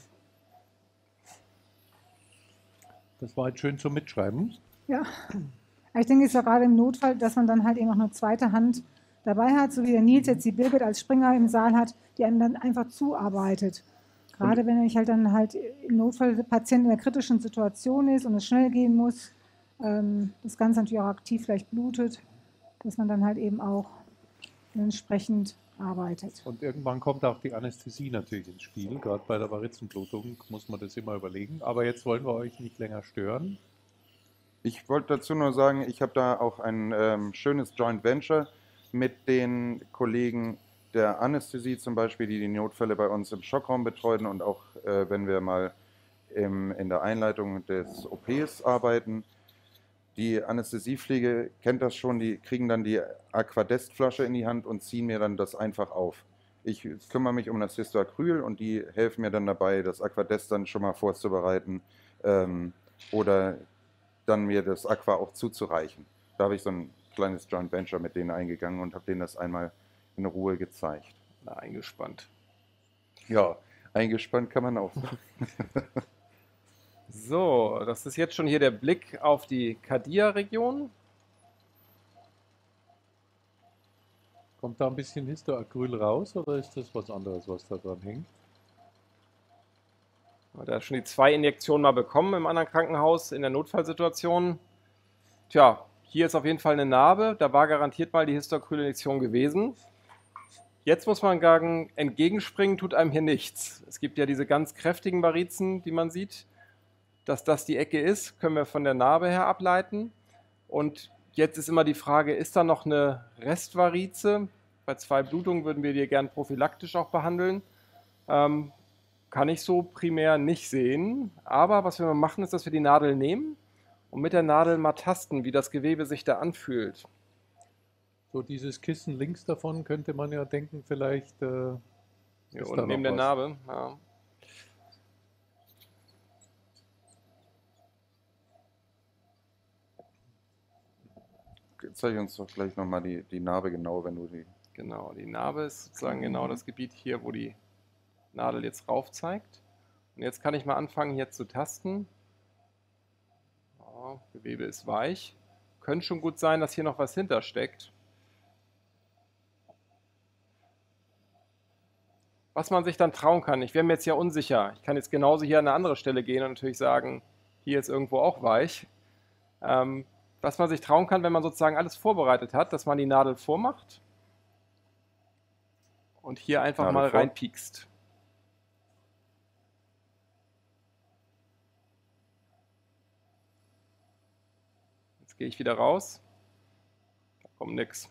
Das war jetzt schön zum Mitschreiben. Ja, ich denke, es ist ja gerade im Notfall, dass man dann halt eben auch eine zweite Hand dabei hat, so wie der Nils jetzt die Birgit als Springer im Saal hat, die einem dann einfach zuarbeitet. Gerade wenn ich halt dann halt im Notfall der Patient in einer kritischen Situation ist und es schnell gehen muss, das Ganze natürlich auch aktiv vielleicht blutet, dass man dann halt eben auch entsprechend arbeitet. Und irgendwann kommt auch die Anästhesie natürlich ins Spiel. Gerade bei der Varizenblutung muss man das immer überlegen. Aber jetzt wollen wir euch nicht länger stören. Ich wollte dazu nur sagen, ich habe da auch ein schönes Joint Venture mit den Kollegen der Anästhesie zum Beispiel, die die Notfälle bei uns im Schockraum betreuen und auch wenn wir mal in der Einleitung des OPs arbeiten. Die Anästhesiepflege kennt das schon, die kriegen dann die Aquadest-Flasche in die Hand und ziehen mir dann das einfach auf. Ich kümmere mich um das Histoacryl und die helfen mir dann dabei, das Aquadest dann schon mal vorzubereiten oder dann mir das Aqua auch zuzureichen. Da habe ich so ein kleines Joint Venture mit denen eingegangen und habe denen das einmal in Ruhe gezeigt. Na, eingespannt. Ja, eingespannt kann man auch sagen. So, das ist jetzt schon hier der Blick auf die Cardia-Region. Kommt da ein bisschen Histoacryl raus oder ist das was anderes, was da dran hängt? Da schon die 2 Injektionen mal bekommen im anderen Krankenhaus in der Notfallsituation. Tja, hier ist auf jeden Fall eine Narbe. Da war garantiert mal die Histoacryl-Injektion gewesen. Jetzt muss man sagen, entgegenspringen tut einem hier nichts. Es gibt ja diese ganz kräftigen Varizen, die man sieht. Dass das die Ecke ist, können wir von der Narbe her ableiten. Und jetzt ist immer die Frage, ist da noch eine Restvarize? Bei 2 Blutungen würden wir die gern prophylaktisch auch behandeln. Kann ich so primär nicht sehen. Aber was wir mal machen, ist, dass wir die Nadel nehmen und mit der Nadel mal tasten, wie das Gewebe sich da anfühlt. So dieses Kissen links davon könnte man ja denken, vielleicht Hier ist da unten noch neben der was. Narbe. Ja. Zeig uns doch gleich nochmal die Narbe genau, wenn du die... Genau, die Narbe ist sozusagen genau das Gebiet hier, wo die Nadel jetzt rauf zeigt. Und jetzt kann ich mal anfangen, hier zu tasten. Ja, Gewebe ist weich. Könnte schon gut sein, dass hier noch was hintersteckt. Was man sich dann trauen kann. Ich wäre mir jetzt ja unsicher. Ich kann jetzt genauso hier an eine andere Stelle gehen und natürlich sagen, hier ist irgendwo auch weich. Was man sich trauen kann, wenn man sozusagen alles vorbereitet hat, dass man die Nadel vormacht und hier einfach Nadel mal vor. reinpiekst. Jetzt gehe ich wieder raus. Da kommt nichts.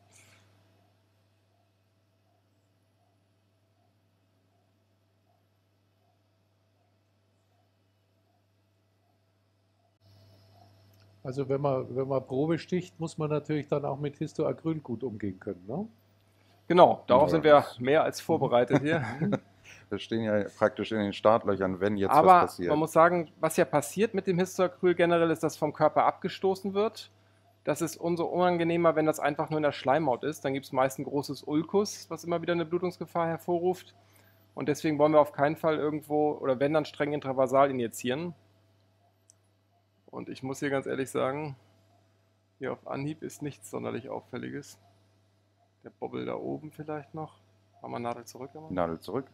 Also wenn man Probe sticht, muss man natürlich dann auch mit Histoacryl gut umgehen können, ne? Genau, darauf Ja, sind wir mehr als vorbereitet hier. Wir stehen ja praktisch in den Startlöchern, wenn jetzt Aber was passiert. man muss sagen, was ja passiert mit dem Histoacryl generell ist, dass vom Körper abgestoßen wird. Das ist umso unangenehmer, wenn das einfach nur in der Schleimhaut ist. Dann gibt es meist ein großes Ulkus, was immer wieder eine Blutungsgefahr hervorruft. Und deswegen wollen wir auf keinen Fall irgendwo, oder wenn, dann streng intravasal injizieren. Und ich muss hier ganz ehrlich sagen, hier auf Anhieb ist nichts sonderlich Auffälliges. Der Bobbel da oben vielleicht noch. Machen wir Nadel zurück. Nadel zurück.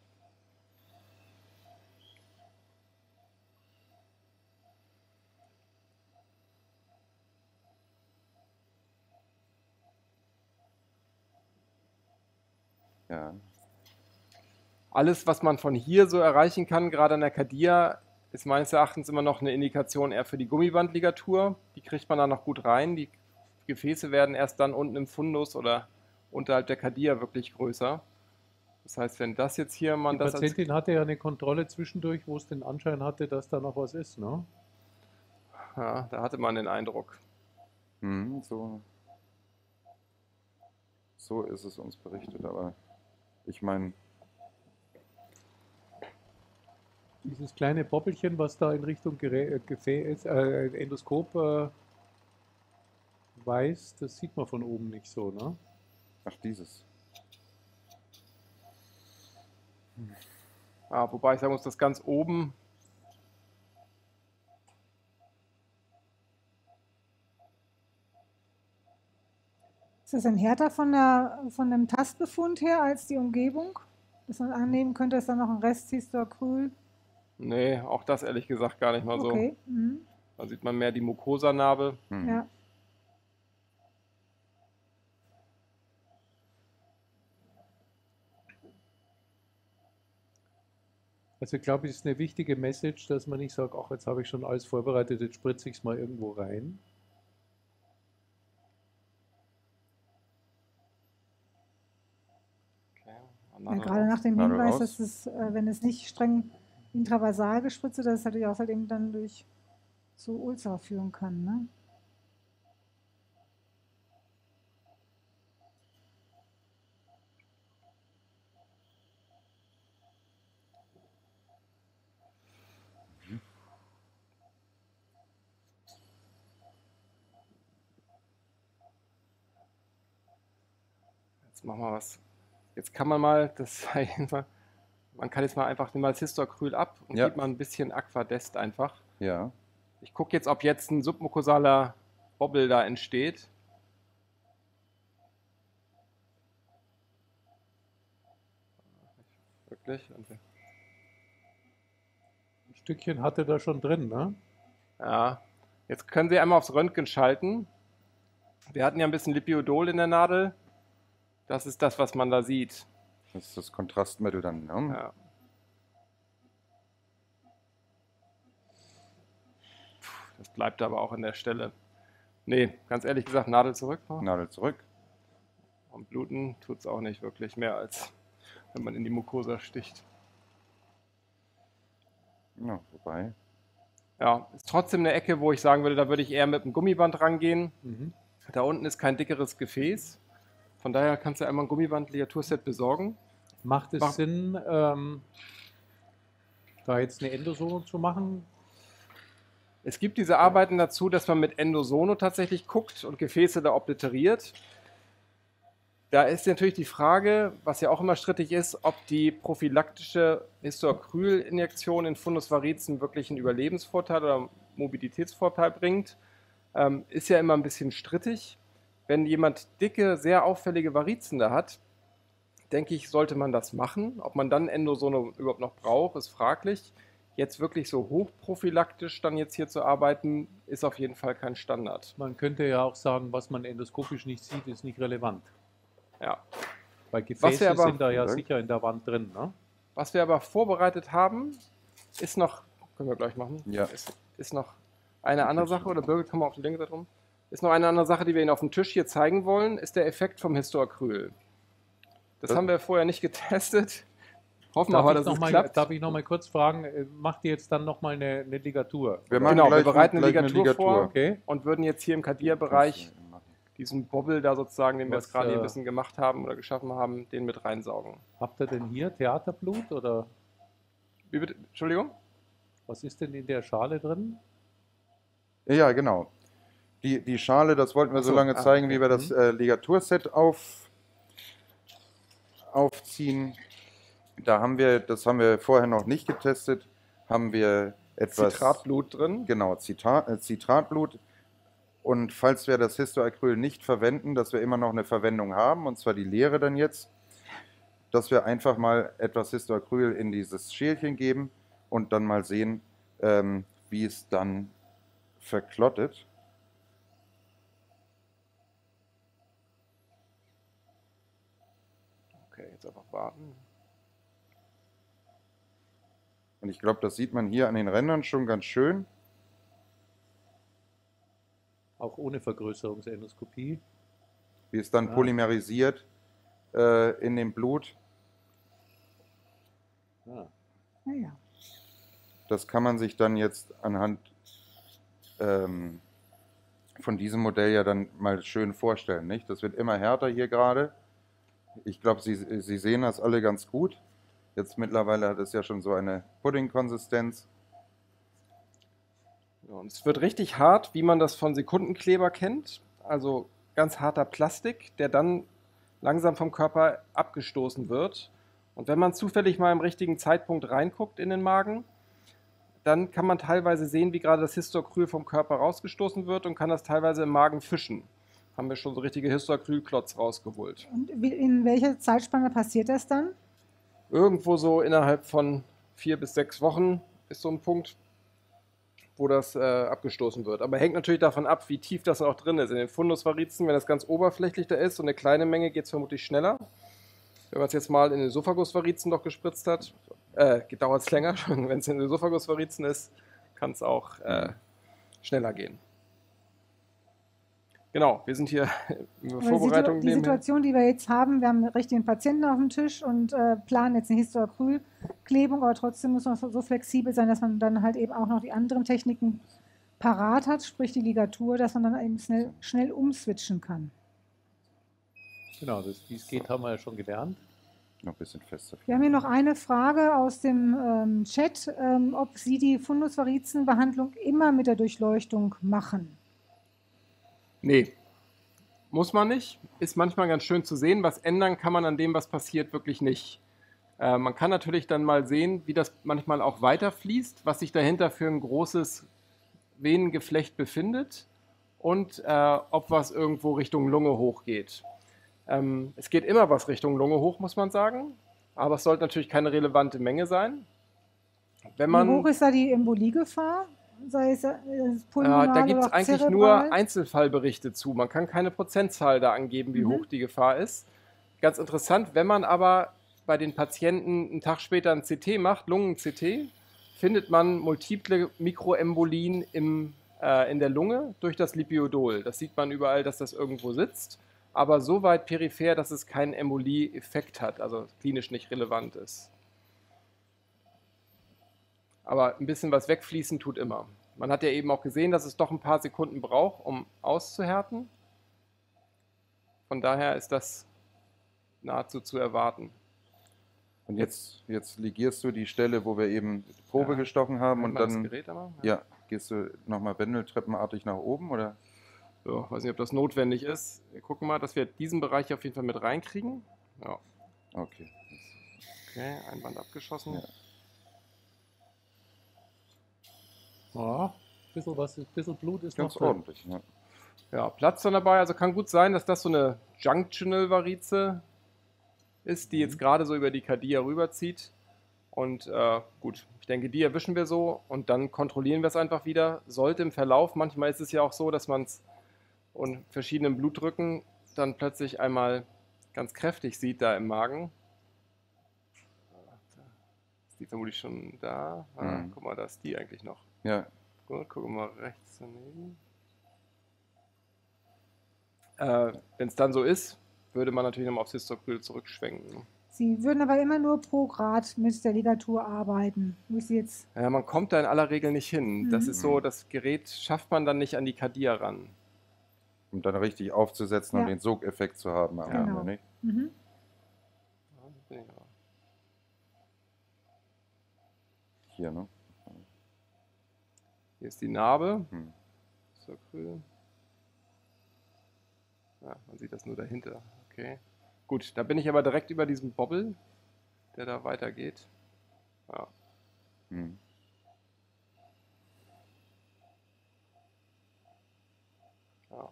Ja. Alles, was man von hier so erreichen kann, gerade an der Cardia, ist meines Erachtens immer noch eine Indikation eher für die Gummibandligatur. Die kriegt man da noch gut rein. Die Gefäße werden erst dann unten im Fundus oder unterhalb der Cardia wirklich größer. Das heißt, wenn das jetzt hier man Die das Patientin hatte ja eine Kontrolle zwischendurch, wo es den Anschein hatte, dass da noch was ist, ne? Ja, da hatte man den Eindruck. So ist es uns berichtet, aber ich meine, Dieses kleine Bobbelchen, was da in Richtung Endoskop weist, das sieht man von oben nicht so, ne? ach dieses. Ja, wobei ich sagen muss, das ganz oben, Ist das denn härter von dem Tastbefund her als die Umgebung? Dass man annehmen könnte, dass da noch ein Rest Historacryl. nee, auch das ehrlich gesagt gar nicht mal so. Okay. Da sieht man mehr die Mucosanarbe. Ja. Also ich glaube, es ist eine wichtige Message, dass man nicht sagt, ach, jetzt habe ich schon alles vorbereitet, jetzt spritze ich es mal irgendwo rein. Okay, Ja, gerade nach dem Nadel Hinweis, raus. dass es, wenn es nicht streng intravasal gespritzt wird, dass es natürlich auch halt eben dann durch zu Ulcer führen kann. Ne? Jetzt machen wir was. Jetzt kann man mal, man kann jetzt mal einfach nehmen wir das Historacryl ab und Ja. gibt mal ein bisschen Aquadest einfach. Ja. Ich gucke jetzt, ob jetzt ein submukosaler Bobbel da entsteht. Wirklich? Ein Stückchen hatte da schon drin, ne? Ja. Jetzt können Sie einmal aufs Röntgen schalten. Wir hatten ja ein bisschen Lipiodol in der Nadel. Das ist das, was man da sieht. Das ist das Kontrastmittel dann, ne? Ja. Das bleibt aber auch an der Stelle. Nee, ganz ehrlich gesagt, Nadel zurück. Nadel zurück. Und bluten tut es auch nicht wirklich mehr, als wenn man in die Mucosa sticht. Ja, wobei. Ja, ist trotzdem eine Ecke, wo ich sagen würde, da würde ich eher mit einem Gummiband rangehen. Mhm. Da unten ist kein dickeres Gefäß. Von daher kannst du einmal ein Gummiband-Ligaturset besorgen. Macht es Mach- Sinn, da jetzt eine Endosono zu machen? Es gibt diese Arbeiten dazu, dass man mit Endosono tatsächlich guckt und Gefäße da obliteriert. Da ist natürlich die Frage, was ja auch immer strittig ist, ob die prophylaktische Historacryl-Injektion in Fundus Varizen wirklich einen Überlebensvorteil oder Mobilitätsvorteil bringt. Ist ja immer ein bisschen strittig. Wenn jemand dicke, sehr auffällige Varizen da hat, denke ich, sollte man das machen. Ob man dann Endosono überhaupt noch braucht, ist fraglich. Jetzt wirklich so hochprophylaktisch dann jetzt hier zu arbeiten, ist auf jeden Fall kein Standard. Man könnte ja auch sagen, was man endoskopisch nicht sieht, ist nicht relevant. Ja. Weil Was Gefäße wir aber- sind da ja sicher in der Wand drin, ne? Was wir aber vorbereitet haben, ist noch, können wir gleich machen, Ja. ist noch eine andere Sache, oder Birgit, kann man auf die linke Seite rum, ist noch eine andere Sache, die wir Ihnen auf dem Tisch hier zeigen wollen, ist der Effekt vom Historacryl. Das haben wir vorher nicht getestet. Hoffen wir aber, dass es klappt. Darf ich noch mal kurz fragen, macht ihr jetzt dann noch mal eine Ligatur? Wir machen Genau, wir gleich, bereiten eine gleich Ligatur vor. Okay. Und würden jetzt hier im Cardia-Bereich diesen Bobbel da sozusagen, den wir Was, jetzt gerade hier ein bisschen gemacht haben oder geschaffen haben, den mit reinsaugen. Habt ihr denn hier Theaterblut oder Wie bitte? Entschuldigung? was ist denn in der Schale drin? Ja, genau. Die Schale, das wollten wir Ach so so, lange zeigen, okay. wie wir das Ligaturset aufziehen. Das haben wir vorher noch nicht getestet, haben wir etwas Zitratblut drin. Genau, Zitratblut. Und falls wir das Histoacryl nicht verwenden, dass wir immer noch eine Verwendung haben, und zwar die leere dann jetzt, dass wir einfach mal etwas Histoacryl in dieses Schälchen geben und dann mal sehen, wie es dann verklottet. Okay, jetzt einfach warten. Und ich glaube, das sieht man hier an den Rändern schon ganz schön. Auch ohne Vergrößerungsendoskopie. Wie es dann polymerisiert in dem Blut. Ah. Ja. Das kann man sich dann jetzt anhand von diesem Modell ja dann mal schön vorstellen, nicht? Das wird immer härter hier gerade. Ich glaube, Sie sehen das alle ganz gut. Jetzt mittlerweile hat es ja schon so eine Pudding-Konsistenz. Ja, und es wird richtig hart, wie man das von Sekundenkleber kennt. Also ganz harter Plastik, der dann langsam vom Körper abgestoßen wird. Und wenn man zufällig mal im richtigen Zeitpunkt reinguckt in den Magen, dann kann man teilweise sehen, wie gerade das Histoacryl vom Körper rausgestoßen wird und kann das teilweise im Magen fischen. Haben wir schon so richtige Histoacrylklotz rausgeholt. Und in welcher Zeitspanne passiert das dann? Irgendwo so innerhalb von 4 bis 6 Wochen ist so ein Punkt, wo das abgestoßen wird. Aber hängt natürlich davon ab, wie tief das auch drin ist. In den Fundusvarizen, wenn das ganz oberflächlich da ist und eine kleine Menge, geht es vermutlich schneller. Wenn man es jetzt mal in den Esophagusvarizen noch gespritzt hat, dauert es länger. Wenn es in den Esophagusvarizen ist, kann es auch schneller gehen. Genau, wir sind hier in der Vorbereitung. Die Situation, die wir jetzt haben, wir haben einen richtigen Patienten auf dem Tisch und planen jetzt eine Histoacrylklebung, aber trotzdem muss man so flexibel sein, dass man dann halt eben auch noch die anderen Techniken parat hat, sprich die Ligatur, dass man dann eben schnell umswitchen kann. Genau, wie es geht, haben wir ja schon gelernt. Noch ein bisschen fester. Wir haben hier noch eine Frage aus dem Chat, ob Sie die Fundusvarizenbehandlung immer mit der Durchleuchtung machen. Nee, muss man nicht. Ist manchmal ganz schön zu sehen. Was ändern kann man an dem, was passiert, wirklich nicht. Man kann natürlich dann mal sehen, wie das manchmal auch weiterfließt, was sich dahinter für ein großes Venengeflecht befindet und ob was irgendwo Richtung Lunge hochgeht. Es geht immer was Richtung Lunge hoch, muss man sagen, aber es sollte natürlich keine relevante Menge sein. Wie hoch ist da die Emboliegefahr? Sei es pulmonal da gibt es oder eigentlich zerebral? nur Einzelfallberichte zu. Man kann keine Prozentzahl da angeben, wie hoch die Gefahr ist. Ganz interessant, wenn man aber bei den Patienten einen Tag später ein CT macht, Lungen-CT, findet man multiple Mikroembolien in der Lunge durch das Lipiodol. Das sieht man überall, dass das irgendwo sitzt, aber so weit peripher, dass es keinen Embolie-Effekt hat, also klinisch nicht relevant ist. Aber ein bisschen was wegfließen tut immer. Man hat ja eben auch gesehen, dass es doch ein paar Sekunden braucht, um auszuhärten. Von daher ist das nahezu zu erwarten. Und jetzt ligierst du die Stelle, wo wir eben die Probe gestochen haben, und dann das Gerät aber? gehst du nochmal wendeltreppenartig nach oben, oder? So, weiß nicht, ob das notwendig ist. Wir gucken mal, dass wir diesen Bereich auf jeden Fall mit reinkriegen. Ja. Okay. Okay, Einband abgeschossen. Ja. Ja, ein bisschen Blut ist Ganz noch drin. ordentlich. Ja. Ja, Platz dann dabei. Also kann gut sein, dass das so eine Junctional-Varize ist, die jetzt gerade so über die Cardia rüberzieht. Und gut, ich denke, die erwischen wir so und dann kontrollieren wir es einfach wieder. Sollte im Verlauf, manchmal ist es ja auch so, dass man es und verschiedenen Blutdrücken dann plötzlich einmal ganz kräftig sieht da im Magen. Ist die vermutlich schon da? Guck mal, da ist die eigentlich noch. Ja. Gut, gucken wir mal rechts daneben. Wenn es dann so ist, würde man natürlich nochmal aufs Histoacryl zurückschwenken. Sie würden aber immer nur pro Grad mit der Ligatur arbeiten. Muss ich jetzt Ja, man kommt da in aller Regel nicht hin. Das ist so, das Gerät schafft man dann nicht an die Cardia ran. Um dann richtig aufzusetzen und den Sogeffekt zu haben. Am Genau. Ende, nicht? Mhm. Hier, ne? Hier ist die Narbe. Histoacryl. Ja, man sieht das nur dahinter. Okay. Gut, da bin ich aber direkt über diesem Bobbel, der da weitergeht. Ja. Hm. Ja.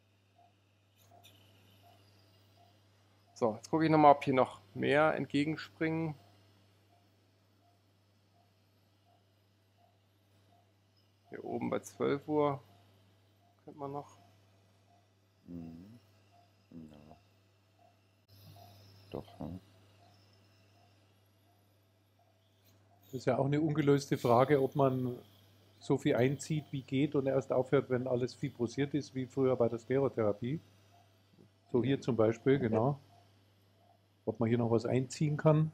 So, jetzt gucke ich nochmal, ob hier noch mehr entgegenspringen. Hier oben bei 12 Uhr könnte man noch. Mhm. Ja. Doch. Ja. Das ist ja auch eine ungelöste Frage, ob man so viel einzieht, wie geht und erst aufhört, wenn alles fibrosiert ist, wie früher bei der Sklerotherapie. So hier zum Beispiel, genau. Ob man hier noch was einziehen kann.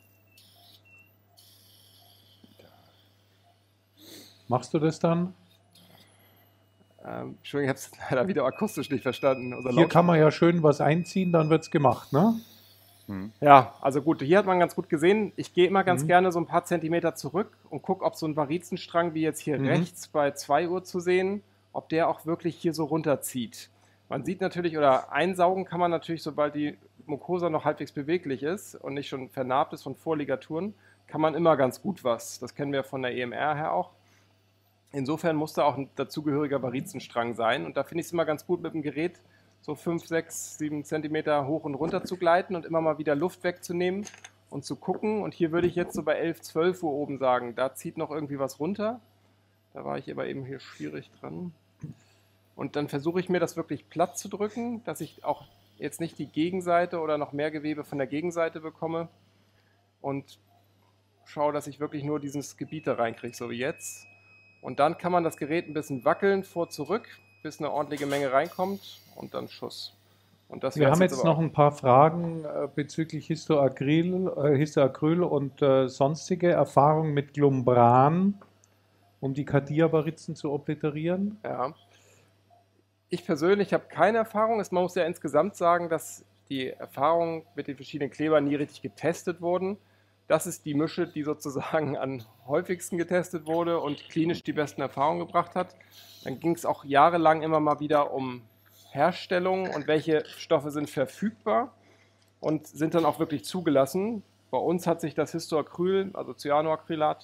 Machst du das dann? Entschuldigung, ich habe es leider wieder akustisch nicht verstanden. Hier kann man ja schön was einziehen, dann wird es gemacht, ne? Ja, also gut, hier hat man ganz gut gesehen, ich gehe immer ganz gerne so ein paar Zentimeter zurück und gucke, ob so ein Varizenstrang wie jetzt hier rechts bei 2 Uhr zu sehen, ob der auch wirklich hier so runterzieht. Man sieht natürlich, oder einsaugen kann man natürlich, sobald die Mucosa noch halbwegs beweglich ist und nicht schon vernarbt ist von Vorligaturen, kann man immer ganz gut was. Das kennen wir von der EMR her auch. Insofern muss da auch ein dazugehöriger Varizenstrang sein und da finde ich es immer ganz gut mit dem Gerät so 5, 6, 7 Zentimeter hoch und runter zu gleiten und immer mal wieder Luft wegzunehmen und zu gucken. Und hier würde ich jetzt so bei 11, 12 Uhr oben sagen, da zieht noch irgendwie was runter. Da war ich aber eben hier schwierig dran. Und dann versuche ich mir das wirklich platt zu drücken, dass ich auch jetzt nicht die Gegenseite oder noch mehr Gewebe von der Gegenseite bekomme. Und schaue, dass ich wirklich nur dieses Gebiet da reinkriege, so wie jetzt. Und dann kann man das Gerät ein bisschen wackeln, vor, zurück, bis eine ordentliche Menge reinkommt und dann Schuss. Und das Wir haben jetzt noch ein paar Fragen bezüglich Histoacryl und sonstige Erfahrungen mit Glumbran, um die Cardia-Varizen zu obliterieren. Ja. Ich persönlich habe keine Erfahrung. Man muss ja insgesamt sagen, dass die Erfahrungen mit den verschiedenen Klebern nie richtig getestet wurden. Das ist die Mische, die sozusagen am häufigsten getestet wurde und klinisch die besten Erfahrungen gebracht hat. Dann ging es auch jahrelang immer mal wieder um Herstellung und welche Stoffe sind verfügbar und sind dann auch wirklich zugelassen. Bei uns hat sich das Histoacryl, also Cyanoacrylat,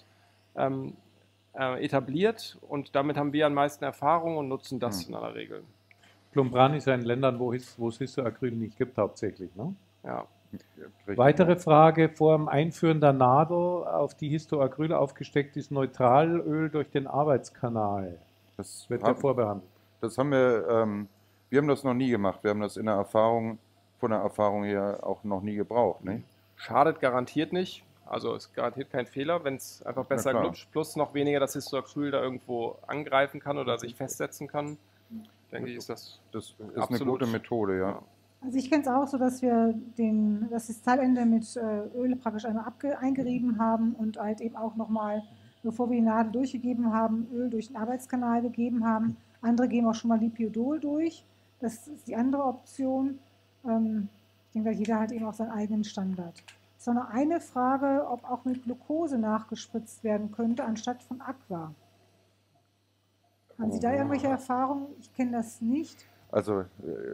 etabliert und damit haben wir am meisten Erfahrung und nutzen das in aller Regel. Glumbran ist ja in Ländern, wo es Histoacryl nicht gibt, hauptsächlich, ne? Ja. Weitere Frage: Vor dem Einführen der Nadel auf die Histoacryl aufgesteckt ist Neutralöl durch den Arbeitskanal. Das wird ja vorbehandelt. Das haben wir haben das noch nie gemacht. Wir haben das von der Erfahrung her auch noch nie gebraucht. Ne? Schadet garantiert nicht. Also es garantiert kein Fehler, wenn es einfach besser glitscht, plus noch weniger das Histoacryl da irgendwo angreifen kann oder sich festsetzen kann. Denke ich, ist das eine gute Methode, ja. Also ich kenne es auch so, dass wir das Kristallende mit Öl praktisch einmal eingerieben haben und halt eben auch nochmal, bevor wir die Nadel durchgegeben haben, Öl durch den Arbeitskanal gegeben haben. Andere geben auch schon mal Lipiodol durch. Das ist die andere Option. Ich denke, da jeder hat eben auch seinen eigenen Standard. Es war noch eine Frage, ob auch mit Glucose nachgespritzt werden könnte, anstatt von Aqua. Haben Sie da irgendwelche Erfahrungen? Ich kenne das nicht. Also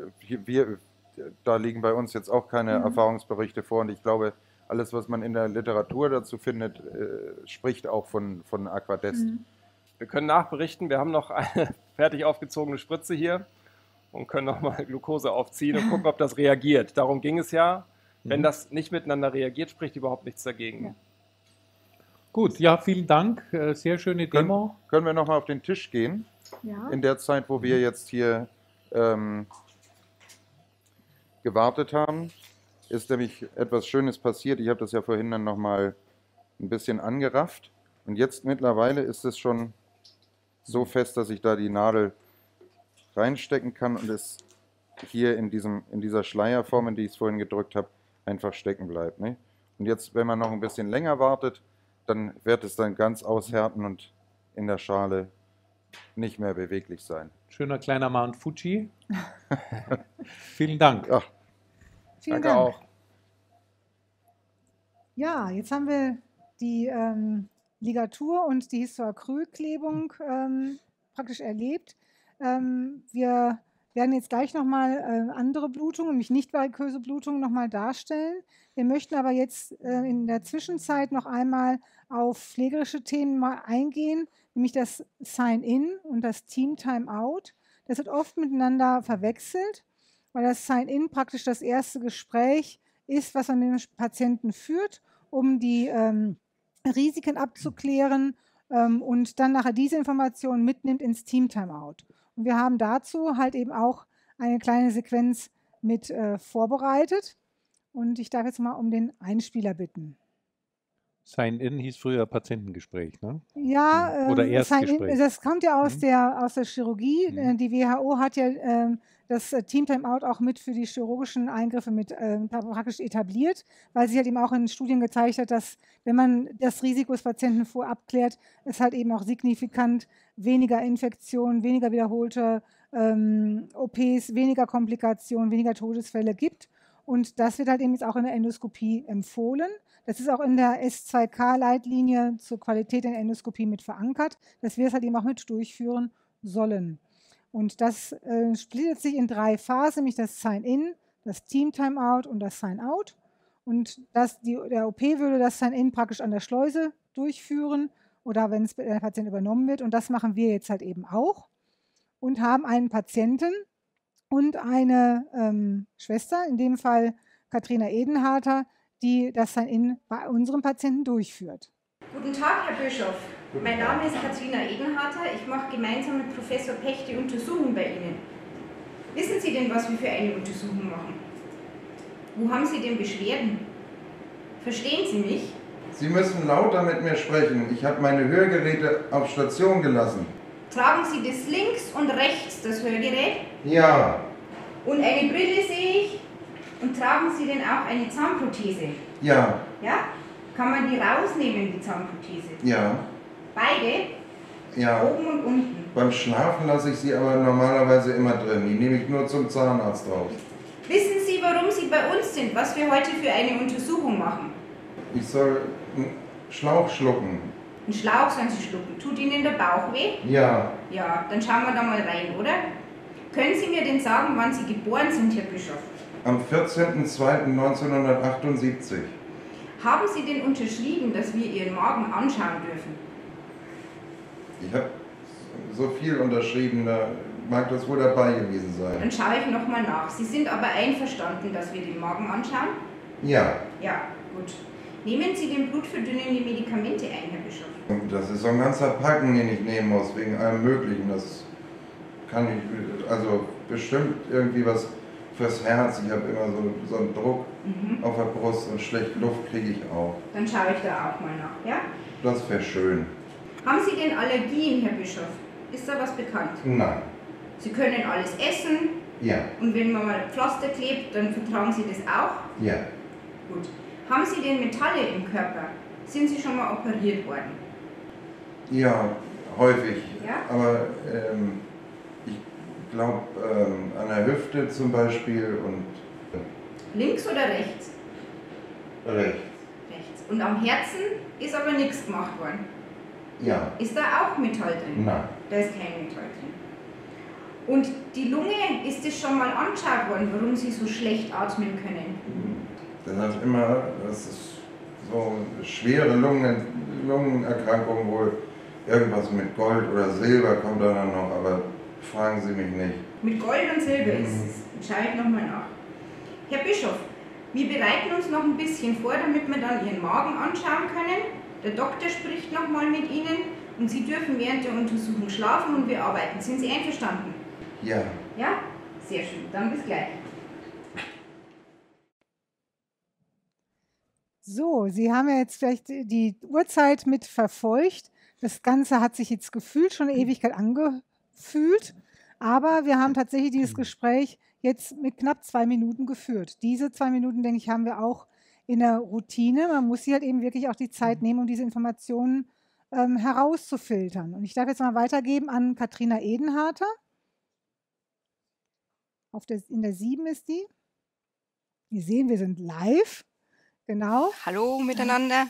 da liegen bei uns jetzt auch keine Erfahrungsberichte vor und ich glaube, alles, was man in der Literatur dazu findet, spricht auch von Aquadest. Wir können nachberichten, wir haben noch eine fertig aufgezogene Spritze hier und können nochmal Glucose aufziehen und gucken, ob das reagiert. Darum ging es ja. Wenn das nicht miteinander reagiert, spricht überhaupt nichts dagegen. Ja. Gut, ja, vielen Dank. Sehr schöne Demo. Können wir nochmal auf den Tisch gehen? Ja. In der Zeit, wo wir jetzt hier gewartet haben, ist nämlich etwas Schönes passiert. Ich habe das ja vorhin dann nochmal ein bisschen angerafft. Und jetzt mittlerweile ist es schon so fest, dass ich da die Nadel reinstecken kann und es hier in dieser Schleierform, in die ich es vorhin gedrückt habe, einfach stecken bleibt. Ne? Und jetzt, wenn man noch ein bisschen länger wartet, dann wird es dann ganz aushärten und in der Schale nicht mehr beweglich sein. Schöner kleiner Mount Fuji. Vielen Dank. Ach, Vielen Danke Dank. auch. Ja, jetzt haben wir die Ligatur und die Histoacrylklebung praktisch erlebt. Wir werden jetzt gleich nochmal andere Blutungen, nämlich nicht variköse Blutungen, nochmal darstellen. Wir möchten aber jetzt in der Zwischenzeit noch einmal auf pflegerische Themen mal eingehen, nämlich das Sign-In und das Team-Time-Out. Das wird oft miteinander verwechselt, weil das Sign-In praktisch das erste Gespräch ist, was man mit dem Patienten führt, um die Risiken abzuklären und dann nachher diese Informationen mitnimmt ins Team-Timeout. Und wir haben dazu halt eben auch eine kleine Sequenz mit vorbereitet. Und ich darf jetzt mal um den Einspieler bitten. Sign-In hieß früher Patientengespräch, ne? Ja, Oder Erstgespräch. das kommt ja aus der Chirurgie. Die WHO hat ja das Team-Timeout auch mit für die chirurgischen Eingriffe mit praktisch etabliert, weil sie halt eben auch in Studien gezeigt hat, dass wenn man das Risiko des Patienten vorab klärt, es halt eben auch signifikant weniger Infektionen, weniger wiederholte OPs, weniger Komplikationen, weniger Todesfälle gibt. Und das wird halt eben jetzt auch in der Endoskopie empfohlen. Das ist auch in der S2K-Leitlinie zur Qualität in der Endoskopie mit verankert, dass wir es halt eben auch mit durchführen sollen. Und das splittet sich in 3 Phasen, nämlich das Sign-In, das Team-Timeout und das Sign-Out. Und der OP würde das Sign-In praktisch an der Schleuse durchführen oder wenn es der Patient übernommen wird. Und das machen wir jetzt halt eben auch und haben einen Patienten und eine Schwester, in dem Fall Katrina Edenharter, die das Sign-In bei unserem Patienten durchführt. Guten Tag, Herr Bischof. Mein Name ist Katrina Edenharter. Ich mache gemeinsam mit Professor Pech die Untersuchung bei Ihnen. Wissen Sie denn, was wir für eine Untersuchung machen? Wo haben Sie denn Beschwerden? Verstehen Sie mich? Sie müssen lauter mit mir sprechen. Ich habe meine Hörgeräte auf Station gelassen. Tragen Sie das links und rechts, das Hörgerät? Ja. Und eine Brille sehe ich. Und tragen Sie denn auch eine Zahnprothese? Ja. Ja? Kann man die rausnehmen, die Zahnprothese? Ja. Beide? Ja. Oben und unten? Beim Schlafen lasse ich sie aber normalerweise immer drin. Die nehme ich nur zum Zahnarzt raus. Wissen Sie, warum Sie bei uns sind, was wir heute für eine Untersuchung machen? Ich soll einen Schlauch schlucken. Einen Schlauch sollen Sie schlucken. Tut Ihnen der Bauch weh? Ja. Ja, dann schauen wir da mal rein, oder? Können Sie mir denn sagen, wann Sie geboren sind, Herr Bischof? Am 14.02.1978. Haben Sie denn unterschrieben, dass wir Ihren Magen anschauen dürfen? Ich habe so viel unterschrieben, da mag das wohl dabei gewesen sein. Dann schaue ich nochmal nach. Sie sind aber einverstanden, dass wir den Magen anschauen? Ja. Ja, gut. Nehmen Sie denn blutverdünnende Medikamente ein, Herr Bischof? Das ist so ein ganzer Packen, den ich nehmen muss, wegen allem Möglichen. Das kann ich, also bestimmt irgendwie was fürs Herz. Ich habe immer so einen Druck auf der Brust und schlecht Luft kriege ich auch. Dann schaue ich da auch mal nach, ja? Das wäre schön. Haben Sie denn Allergien, Herr Bischof? Ist da was bekannt? Nein. Sie können alles essen. Ja. Und wenn man mal Pflaster klebt, dann vertragen Sie das auch? Ja. Gut. Haben Sie denn Metalle im Körper? Sind Sie schon mal operiert worden? Ja, häufig. Ja? Aber ich glaube an der Hüfte zum Beispiel und Links oder rechts? rechts. Rechts. Und am Herzen ist aber nichts gemacht worden. Ja. Ist da auch Metall drin? Nein. Da ist kein Metall drin. Und die Lunge, ist das schon mal angeschaut worden, warum Sie so schlecht atmen können? Das ist so eine schwere Lungenerkrankung wohl. Irgendwas mit Gold oder Silber kommt da dann noch, aber fragen Sie mich nicht. Mit Gold und Silber ist es. Schaue ich nochmal nach. Herr Bischof, wir bereiten uns noch ein bisschen vor, damit wir dann Ihren Magen anschauen können. Der Doktor spricht nochmal mit Ihnen und Sie dürfen während der Untersuchung schlafen und wir arbeiten. Sind Sie einverstanden? Ja. Ja? Sehr schön. Dann bis gleich. So, Sie haben ja jetzt vielleicht die Uhrzeit mit verfolgt. Das Ganze hat sich jetzt gefühlt schon eine Ewigkeit angefühlt, aber wir haben tatsächlich dieses Gespräch jetzt mit knapp 2 Minuten geführt. Diese 2 Minuten, denke ich, haben wir auch in der Routine. Man muss sich halt eben wirklich auch die Zeit nehmen, um diese Informationen herauszufiltern. Und ich darf jetzt mal weitergeben an Katrina Edenharter. In der 7 ist die. Sie sehen, wir sind live. Genau. Hallo miteinander.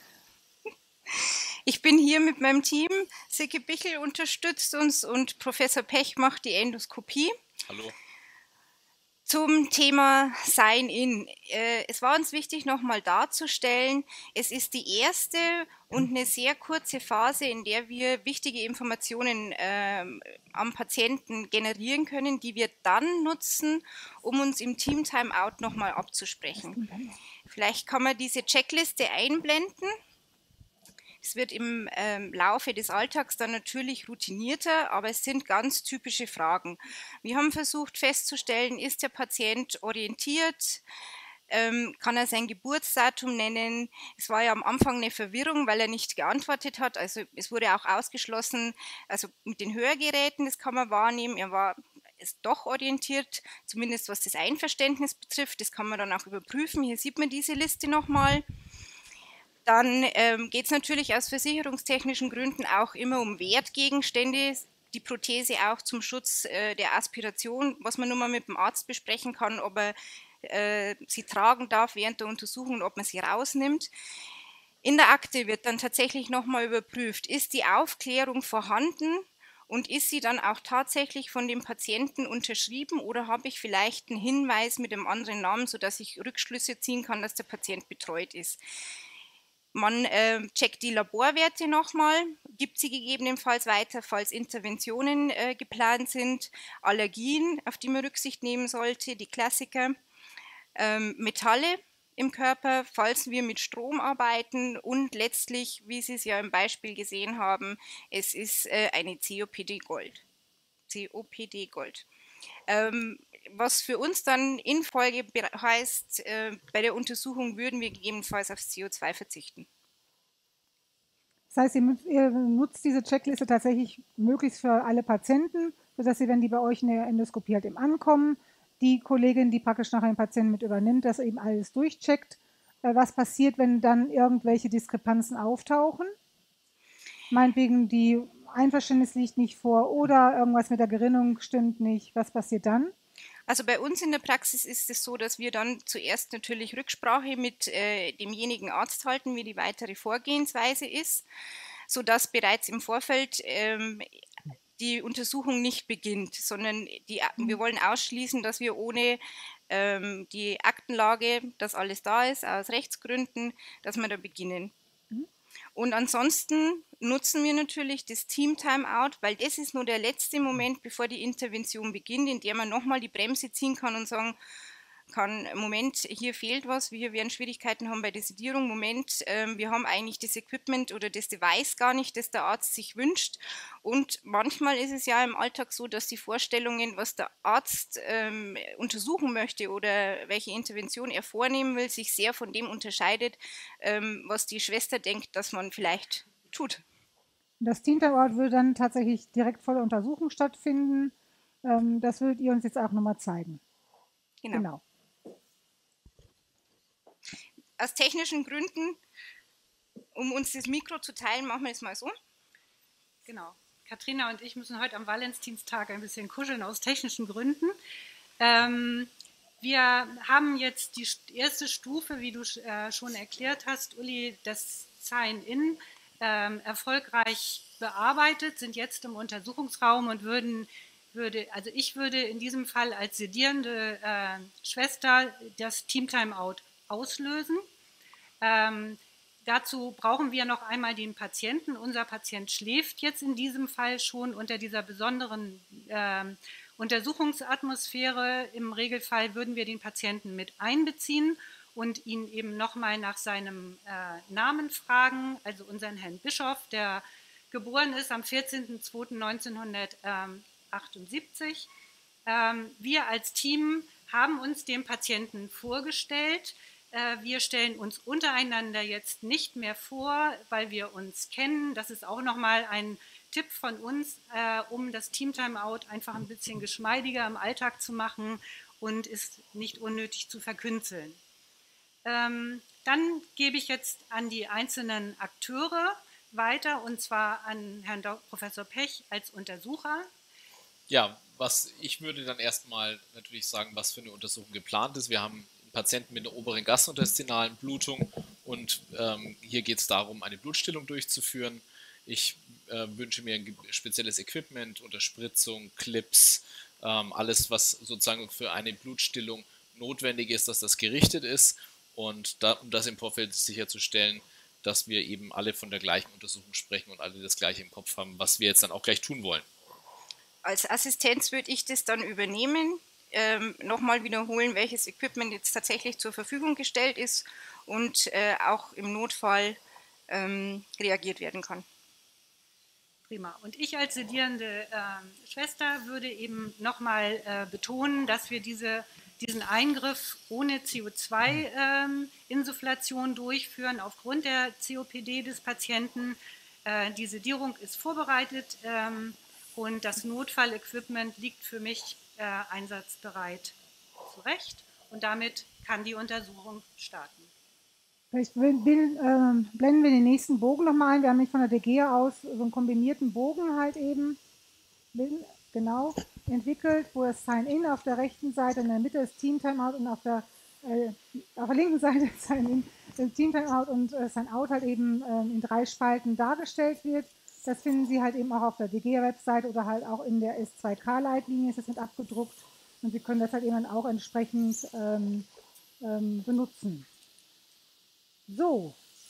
Ich bin hier mit meinem Team. Silke Bichel unterstützt uns und Professor Pech macht die Endoskopie. Hallo. Zum Thema Sign-in. Es war uns wichtig, nochmal darzustellen, es ist die erste und eine sehr kurze Phase, in der wir wichtige Informationen am Patienten generieren können, die wir dann nutzen, um uns im Team-Timeout nochmal abzusprechen. Vielleicht kann man diese Checkliste einblenden. Es wird im Laufe des Alltags dann natürlich routinierter, aber es sind ganz typische Fragen. Wir haben versucht festzustellen, ist der Patient orientiert? Kann er sein Geburtsdatum nennen? Es war ja am Anfang eine Verwirrung, weil er nicht geantwortet hat. Also es wurde auch ausgeschlossen, also mit den Hörgeräten, das kann man wahrnehmen. Ist doch orientiert, zumindest was das Einverständnis betrifft. Das kann man dann auch überprüfen. Hier sieht man diese Liste nochmal. Dann geht es natürlich aus versicherungstechnischen Gründen auch immer um Wertgegenstände, die Prothese auch zum Schutz der Aspiration, was man nun mal mit dem Arzt besprechen kann, ob er sie tragen darf während der Untersuchung und ob man sie rausnimmt. In der Akte wird dann tatsächlich nochmal überprüft, ist die Aufklärung vorhanden und ist sie dann auch tatsächlich von dem Patienten unterschrieben oder habe ich vielleicht einen Hinweis mit einem anderen Namen, sodass ich Rückschlüsse ziehen kann, dass der Patient betreut ist. Man checkt die Laborwerte nochmal, gibt sie gegebenenfalls weiter, falls Interventionen geplant sind, Allergien, auf die man Rücksicht nehmen sollte, die Klassiker, Metalle im Körper, falls wir mit Strom arbeiten und letztlich, wie Sie es ja im Beispiel gesehen haben, es ist eine COPD Gold. Was für uns dann in Folge heißt, bei der Untersuchung würden wir gegebenenfalls aufs CO2 verzichten. Das heißt, ihr nutzt diese Checkliste tatsächlich möglichst für alle Patienten, sodass sie, wenn die bei euch in der Endoskopie halt eben ankommen, die Kollegin, die praktisch nachher den Patienten mit übernimmt, das eben alles durchcheckt. Was passiert, wenn dann irgendwelche Diskrepanzen auftauchen? Meinetwegen, die Einverständnis liegt nicht vor oder irgendwas mit der Gerinnung stimmt nicht. Was passiert dann? Also bei uns in der Praxis ist es so, dass wir dann zuerst natürlich Rücksprache mit demjenigen Arzt halten, wie die weitere Vorgehensweise ist, sodass bereits im Vorfeld die Untersuchung nicht beginnt, sondern wir wollen ausschließen, dass wir ohne die Aktenlage, dass alles da ist, aus Rechtsgründen, dass wir da beginnen. Und ansonsten nutzen wir natürlich das Team-Timeout, weil das ist nur der letzte Moment, bevor die Intervention beginnt, in der man nochmal die Bremse ziehen kann und sagen kann, Moment, hier fehlt was, wir werden Schwierigkeiten haben bei der Sedierung, Moment, wir haben eigentlich das Equipment oder das Device gar nicht, das der Arzt sich wünscht. Und manchmal ist es ja im Alltag so, dass die Vorstellungen, was der Arzt untersuchen möchte oder welche Intervention er vornehmen will, sich sehr von dem unterscheidet, was die Schwester denkt, dass man vielleicht tut. Das Team-Timeout würde dann tatsächlich direkt vor der Untersuchung stattfinden. Das würdet ihr uns jetzt auch nochmal zeigen. Genau. Aus technischen Gründen, um uns das Mikro zu teilen, machen wir es mal so. Genau. Katrina und ich müssen heute am Valentinstag ein bisschen kuscheln aus technischen Gründen. Wir haben jetzt die erste Stufe, wie du schon erklärt hast, Uli, das Sign-in erfolgreich bearbeitet, sind jetzt im Untersuchungsraum und ich würde in diesem Fall als sedierende Schwester das Team-Timeout auslösen. Dazu brauchen wir noch einmal den Patienten. Unser Patient schläft jetzt in diesem Fall schon unter dieser besonderen Untersuchungsatmosphäre. Im Regelfall würden wir den Patienten mit einbeziehen und ihn eben nochmal nach seinem Namen fragen, also unseren Herrn Bischof, der geboren ist am 14.02.1978. Wir als Team haben uns dem Patienten vorgestellt. Wir stellen uns untereinander jetzt nicht mehr vor, weil wir uns kennen. Das ist auch nochmal ein Tipp von uns, um das Team-Timeout einfach ein bisschen geschmeidiger im Alltag zu machen und es nicht unnötig zu verkünzeln. Dann gebe ich jetzt an die einzelnen Akteure weiter, und zwar an Herrn Professor Pech als Untersucher. Ja, ich würde dann erstmal natürlich sagen, was für eine Untersuchung geplant ist. Wir haben Patienten mit einer oberen gastrointestinalen Blutung und hier geht es darum, eine Blutstillung durchzuführen. Ich wünsche mir ein spezielles Equipment, Unterspritzung, Clips, alles, was sozusagen für eine Blutstillung notwendig ist, dass das gerichtet ist und um das im Vorfeld sicherzustellen, dass wir eben alle von der gleichen Untersuchung sprechen und alle das Gleiche im Kopf haben, was wir jetzt dann auch gleich tun wollen. Als Assistenz würde ich das dann übernehmen, nochmal wiederholen, welches Equipment jetzt tatsächlich zur Verfügung gestellt ist und auch im Notfall reagiert werden kann. Prima. Und ich als sedierende Schwester würde eben nochmal betonen, dass wir diesen Eingriff ohne CO2-Insufflation durchführen aufgrund der COPD des Patienten. Die Sedierung ist vorbereitet und das Notfallequipment liegt für mich einsatzbereit zurecht und damit kann die Untersuchung starten. Vielleicht blenden wir den nächsten Bogen nochmal ein. Wir haben nicht von der DGEA aus so einen kombinierten Bogen halt eben genau entwickelt, wo das Sign-In auf der rechten Seite, in der Mitte ist Team-Timeout und auf der linken Seite Team-Timeout und Sign-Out halt eben in 3 Spalten dargestellt wird. Das finden Sie halt eben auch auf der DGEA-Webseite oder halt auch in der S2K-Leitlinie ist das mit abgedruckt und Sie können das halt eben dann auch entsprechend benutzen. So,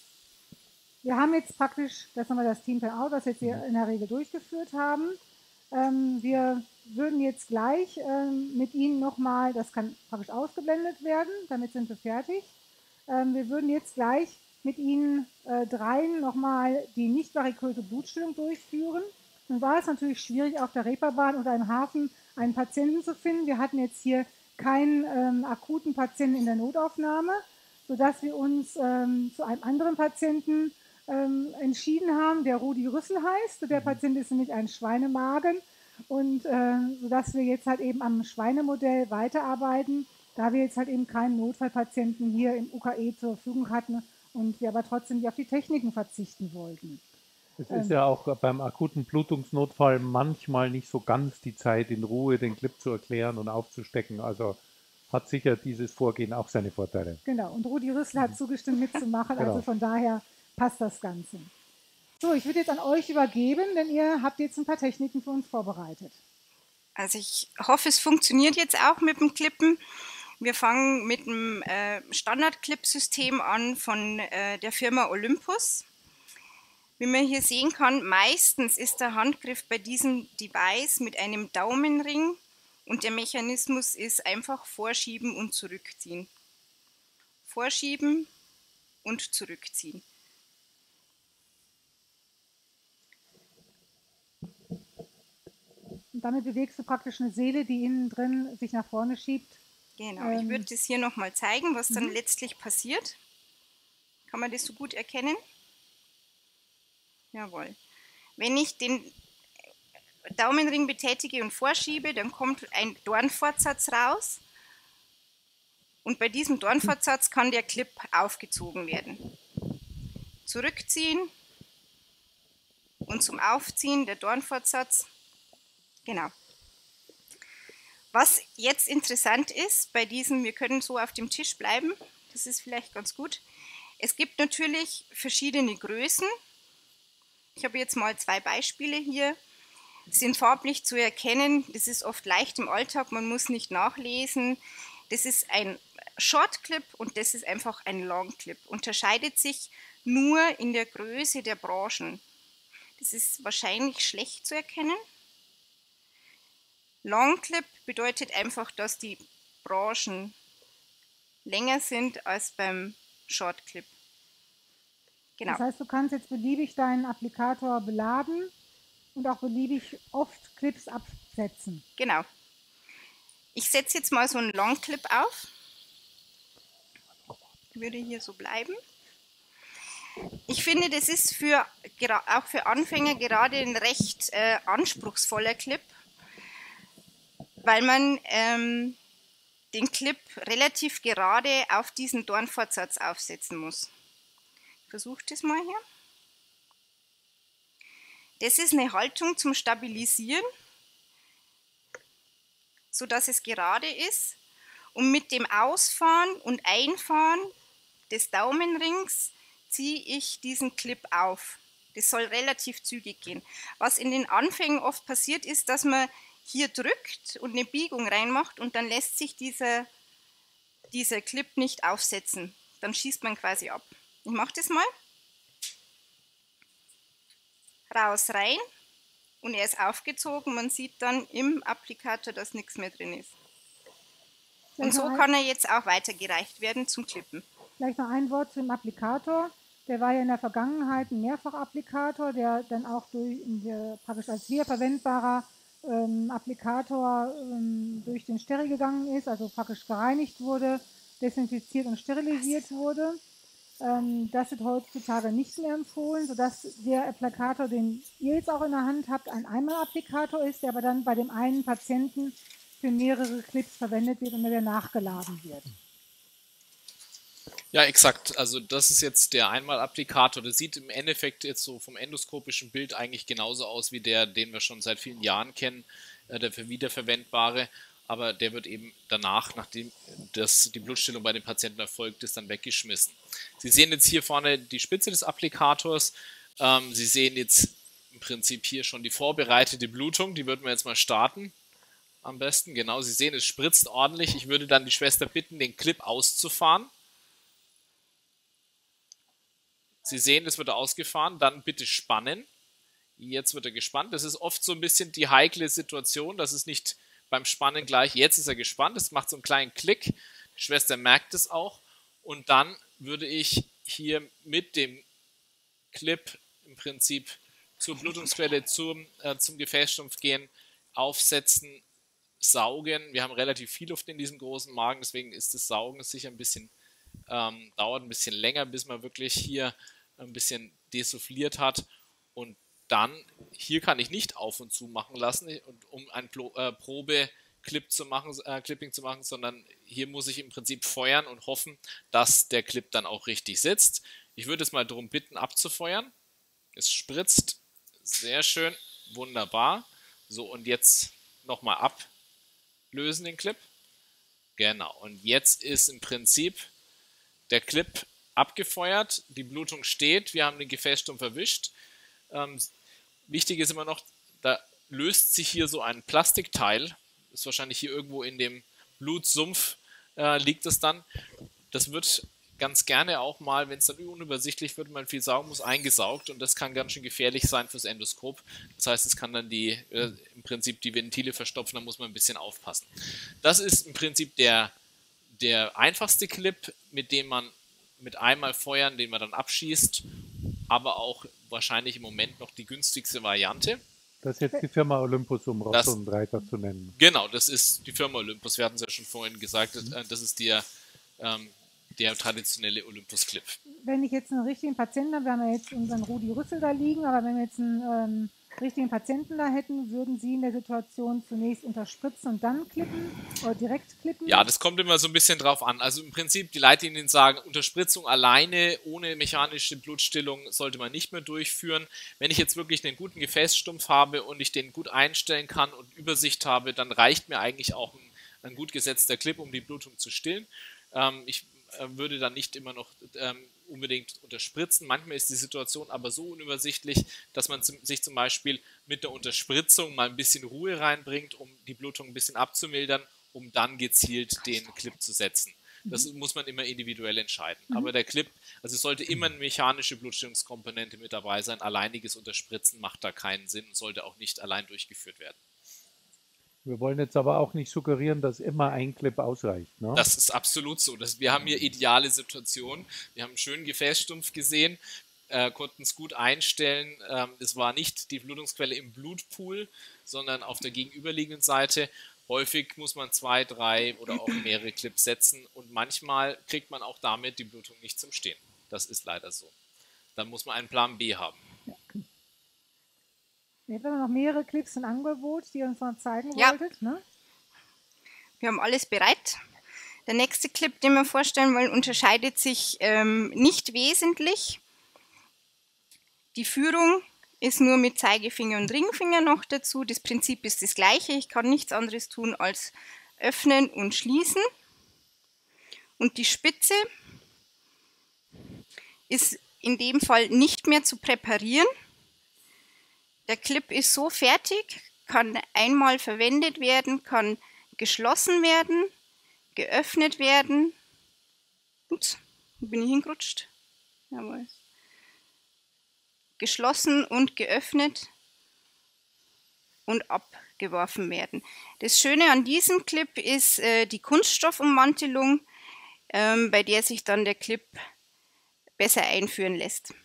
wir haben jetzt praktisch, das haben wir das Team-Timeout, das jetzt hier in der Regel durchgeführt haben. Wir würden jetzt gleich mit Ihnen nochmal, das kann praktisch ausgeblendet werden, damit sind wir fertig. Wir würden jetzt gleich mit Ihnen dreien nochmal die nicht variköse Blutstillung durchführen. Nun war es natürlich schwierig, auf der Reeperbahn oder im Hafen einen Patienten zu finden. Wir hatten jetzt hier keinen akuten Patienten in der Notaufnahme, sodass wir uns zu einem anderen Patienten entschieden haben, der Rudi Rüssel heißt. Der Patient ist nämlich ein Schweinemagen und sodass wir jetzt halt eben am Schweinemodell weiterarbeiten, da wir jetzt halt eben keinen Notfallpatienten hier im UKE zur Verfügung hatten und wir aber trotzdem nicht auf die Techniken verzichten wollten. Es ist ja auch beim akuten Blutungsnotfall manchmal nicht so ganz die Zeit, in Ruhe den Clip zu erklären und aufzustecken. Also hat sicher dieses Vorgehen auch seine Vorteile. Genau, und Rudi Rüssel hat zugestimmt mitzumachen, Genau. also von daher passt das Ganze. So, ich würde jetzt an euch übergeben, denn ihr habt jetzt ein paar Techniken für uns vorbereitet. Also ich hoffe, es funktioniert jetzt auch mit dem Klippen. Wir fangen mit dem Standard-Clip-System an von der Firma Olympus. Wie man hier sehen kann, meistens ist der Handgriff bei diesem Device mit einem Daumenring und der Mechanismus ist einfach vorschieben und zurückziehen. Vorschieben und zurückziehen. Und damit bewegst du praktisch eine Seele, die innen drin sich nach vorne schiebt. Genau, ich würde das hier nochmal zeigen, was dann letztlich passiert. Kann man das so gut erkennen? Jawohl. Wenn ich den Daumenring betätige und vorschiebe, dann kommt ein Dornfortsatz raus. Und bei diesem Dornfortsatz kann der Clip aufgezogen werden. Zurückziehen und zum Aufziehen der Dornfortsatz. Genau. Was jetzt interessant ist bei diesem, wir können so auf dem Tisch bleiben, das ist vielleicht ganz gut. Es gibt natürlich verschiedene Größen. Ich habe jetzt mal 2 Beispiele hier. Sind farblich zu erkennen. Das ist oft leicht im Alltag, man muss nicht nachlesen. Das ist ein Short Clip und das ist einfach ein Long Clip. Unterscheidet sich nur in der Größe der Branchen. Das ist wahrscheinlich schlecht zu erkennen. Long Clip bedeutet einfach, dass die Branchen länger sind als beim Short Clip. Genau. Das heißt, du kannst jetzt beliebig deinen Applikator beladen und auch beliebig oft Clips absetzen. Genau. Ich setze jetzt mal so einen Long Clip auf. Würde hier so bleiben. Ich finde, das ist auch für Anfänger gerade ein recht anspruchsvoller Clip, weil man den Clip relativ gerade auf diesen Dornfortsatz aufsetzen muss. Ich versuche das mal hier. Das ist eine Haltung zum Stabilisieren, sodass es gerade ist. Und mit dem Ausfahren und Einfahren des Daumenrings ziehe ich diesen Clip auf. Das soll relativ zügig gehen. Was in den Anfängen oft passiert ist, dass man hier drückt und eine Biegung reinmacht und dann lässt sich dieser Clip nicht aufsetzen. Dann schießt man quasi ab. Ich mache das mal. Raus, rein und er ist aufgezogen. Man sieht dann im Applikator, dass nichts mehr drin ist. Und so kann er jetzt auch weitergereicht werden zum Klippen. Vielleicht noch ein Wort zum Applikator. Der war ja in der Vergangenheit ein Mehrfach-Applikator, der dann auch praktisch als wiederverwendbarer Applikator durch den Steril gegangen ist, also praktisch gereinigt wurde, desinfiziert und sterilisiert wurde. Das wird heutzutage nicht mehr empfohlen, sodass der Applikator, den ihr jetzt auch in der Hand habt, ein Einmal-Applikator ist, der aber dann bei dem einen Patienten für mehrere Clips verwendet wird und der nachgeladen wird. Ja, exakt. Also das ist jetzt der Einmal-Applikator. Der sieht im Endeffekt jetzt so vom endoskopischen Bild eigentlich genauso aus wie der, den wir schon seit vielen Jahren kennen, der für wiederverwendbare. Aber der wird eben danach, nachdem die Blutstillung bei den Patienten erfolgt ist, dann weggeschmissen. Sie sehen jetzt hier vorne die Spitze des Applikators. Sie sehen jetzt im Prinzip hier schon die vorbereitete Blutung. Die würden wir jetzt mal starten. Am besten, genau. Sie sehen, es spritzt ordentlich. Ich würde dann die Schwester bitten, den Clip auszufahren. Sie sehen, es wird ausgefahren, dann bitte spannen. Jetzt wird er gespannt. Das ist oft so ein bisschen die heikle Situation, dass es nicht beim Spannen gleich, jetzt ist er gespannt, es macht so einen kleinen Klick. Die Schwester merkt es auch. Und dann würde ich hier mit dem Clip im Prinzip zur Blutungsquelle, zum Gefäßstumpf gehen, aufsetzen, saugen. Wir haben relativ viel Luft in diesem großen Magen, deswegen ist das Saugen sicher ein bisschen dauert ein bisschen länger, bis man wirklich hier ein bisschen desuffliert hat. Und dann, hier kann ich nicht auf und zu machen lassen, um ein Probe-Clipping zu machen, sondern hier muss ich im Prinzip feuern und hoffen, dass der Clip dann auch richtig sitzt. Ich würde es mal darum bitten, abzufeuern. Es spritzt. Sehr schön. Wunderbar. So, und jetzt nochmal ablösen den Clip. Genau. Und jetzt ist im Prinzip der Clip abgefeuert, die Blutung steht, wir haben den Gefäßstumpf erwischt. Wichtig ist immer noch, da löst sich hier so ein Plastikteil, ist wahrscheinlich hier irgendwo in dem Blutsumpf liegt es dann. Das wird ganz gerne auch mal, wenn es dann unübersichtlich wird, man viel saugen muss, eingesaugt und das kann ganz schön gefährlich sein fürs Endoskop. Das heißt, es kann dann im Prinzip die Ventile verstopfen, da muss man ein bisschen aufpassen. Das ist im Prinzip der einfachste Clip, mit dem man mit einmal feuern, den man dann abschießt, aber auch wahrscheinlich im Moment noch die günstigste Variante. Das ist jetzt die Firma Olympus, um Ross und Reiter zu nennen. Genau, das ist die Firma Olympus. Wir hatten es ja schon vorhin gesagt, das ist der traditionelle Olympus-Clip. Wenn ich jetzt einen richtigen Patienten habe, wir haben ja jetzt unseren Rudi Rüssel da liegen, aber wenn wir jetzt einen richtigen Patienten da hätten, würden Sie in der Situation zunächst unterspritzen und dann klippen oder direkt klippen? Ja, das kommt immer so ein bisschen drauf an. Also im Prinzip, die Leitlinien sagen, Unterspritzung alleine ohne mechanische Blutstillung sollte man nicht mehr durchführen. Wenn ich jetzt wirklich einen guten Gefäßstumpf habe und ich den gut einstellen kann und Übersicht habe, dann reicht mir eigentlich auch ein gut gesetzter Clip, um die Blutung zu stillen. Ich würde dann nicht immer noch unbedingt unterspritzen. Manchmal ist die Situation aber so unübersichtlich, dass man sich zum Beispiel mit der Unterspritzung mal ein bisschen Ruhe reinbringt, um die Blutung ein bisschen abzumildern, um dann gezielt den Clip zu setzen. Das muss man immer individuell entscheiden. Aber der Clip, also es sollte immer eine mechanische Blutstillungskomponente mit dabei sein. Alleiniges Unterspritzen macht da keinen Sinn und sollte auch nicht allein durchgeführt werden. Wir wollen jetzt aber auch nicht suggerieren, dass immer ein Clip ausreicht. Ne? Das ist absolut so. Wir haben hier ideale Situationen. Wir haben einen schönen Gefäßstumpf gesehen, konnten es gut einstellen. Es war nicht die Blutungsquelle im Blutpool, sondern auf der gegenüberliegenden Seite. Häufig muss man 2, 3 oder auch mehrere Clips setzen und manchmal kriegt man auch damit die Blutung nicht zum Stehen. Das ist leider so. Dann muss man einen Plan B haben. Ihr habt aber noch mehrere Clips im Angebot, die ihr uns noch zeigen wolltet, ne? Wir haben alles bereit. Der nächste Clip, den wir vorstellen wollen, unterscheidet sich nicht wesentlich. Die Führung ist nur mit Zeigefinger und Ringfinger noch dazu. Das Prinzip ist das gleiche. Ich kann nichts anderes tun als öffnen und schließen. Und die Spitze ist in dem Fall nicht mehr zu präparieren. Der Clip ist so fertig, kann einmal verwendet werden, kann geschlossen werden, geöffnet werden. Ups, wo bin ich hingerutscht? Jawohl. Geschlossen und geöffnet und abgeworfen werden. Das Schöne an diesem Clip ist die Kunststoffummantelung, bei der sich dann der Clip besser einführen lässt.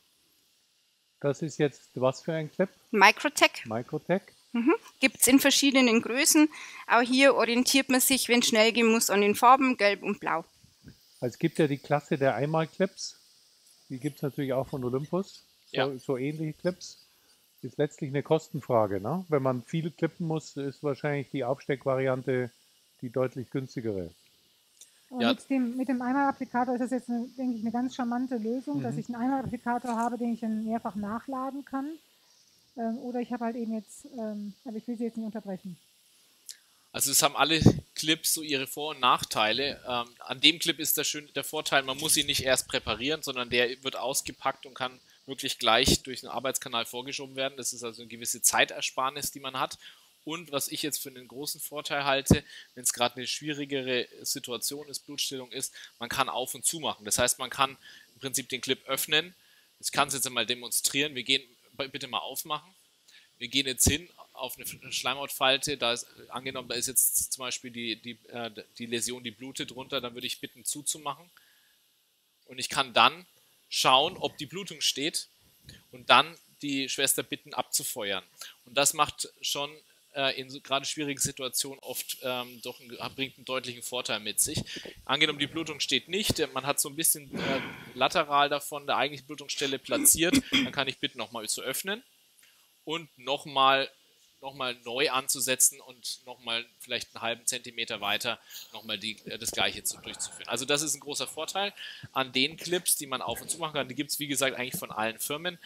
Das ist jetzt was für ein Clip? Microtech. Microtech. Gibt es in verschiedenen Größen. Auch hier orientiert man sich, wenn es schnell gehen muss, an den Farben Gelb und Blau. Also es gibt ja die Klasse der Einmalclips. Die gibt es natürlich auch von Olympus. So ähnliche Clips. Ist letztlich eine Kostenfrage. Ne? Wenn man viel klippen muss, ist wahrscheinlich die Aufsteckvariante die deutlich günstigere. Ja. Mit dem Einmalapplikator ist das jetzt, denke ich, eine ganz charmante Lösung, dass ich einen Einmalapplikator habe, den ich dann mehrfach nachladen kann. Oder ich habe halt eben jetzt, aber ich will Sie jetzt nicht unterbrechen. Also es haben alle Clips so ihre Vor- und Nachteile. An dem Clip ist der Vorteil, man muss ihn nicht erst präparieren, sondern der wird ausgepackt und kann wirklich gleich durch den Arbeitskanal vorgeschoben werden. Das ist also eine gewisse Zeitersparnis, die man hat. Und was ich jetzt für einen großen Vorteil halte, wenn es gerade eine schwierigere Situation ist, Blutstillung ist, man kann auf und zu machen. Das heißt, man kann im Prinzip den Clip öffnen. Ich kann es jetzt einmal demonstrieren. Wir gehen, bitte mal aufmachen. Wir gehen jetzt hin auf eine Schleimhautfalte. Angenommen, da ist jetzt zum Beispiel die Läsion, die blutet runter, dann würde ich bitten zuzumachen. Und ich kann dann schauen, ob die Blutung steht und dann die Schwester bitten abzufeuern. Und das macht schon in so gerade schwierigen Situationen oft bringt einen deutlichen Vorteil mit sich. Angenommen, die Blutung steht nicht, man hat so ein bisschen lateral davon der eigentlichen Blutungsstelle platziert, dann kann ich bitten, nochmal zu öffnen und nochmal neu anzusetzen und nochmal vielleicht einen halben Zentimeter weiter nochmal das Gleiche durchzuführen. Also das ist ein großer Vorteil an den Clips, die man auf und zu machen kann. Die gibt es, wie gesagt, eigentlich von allen Firmen.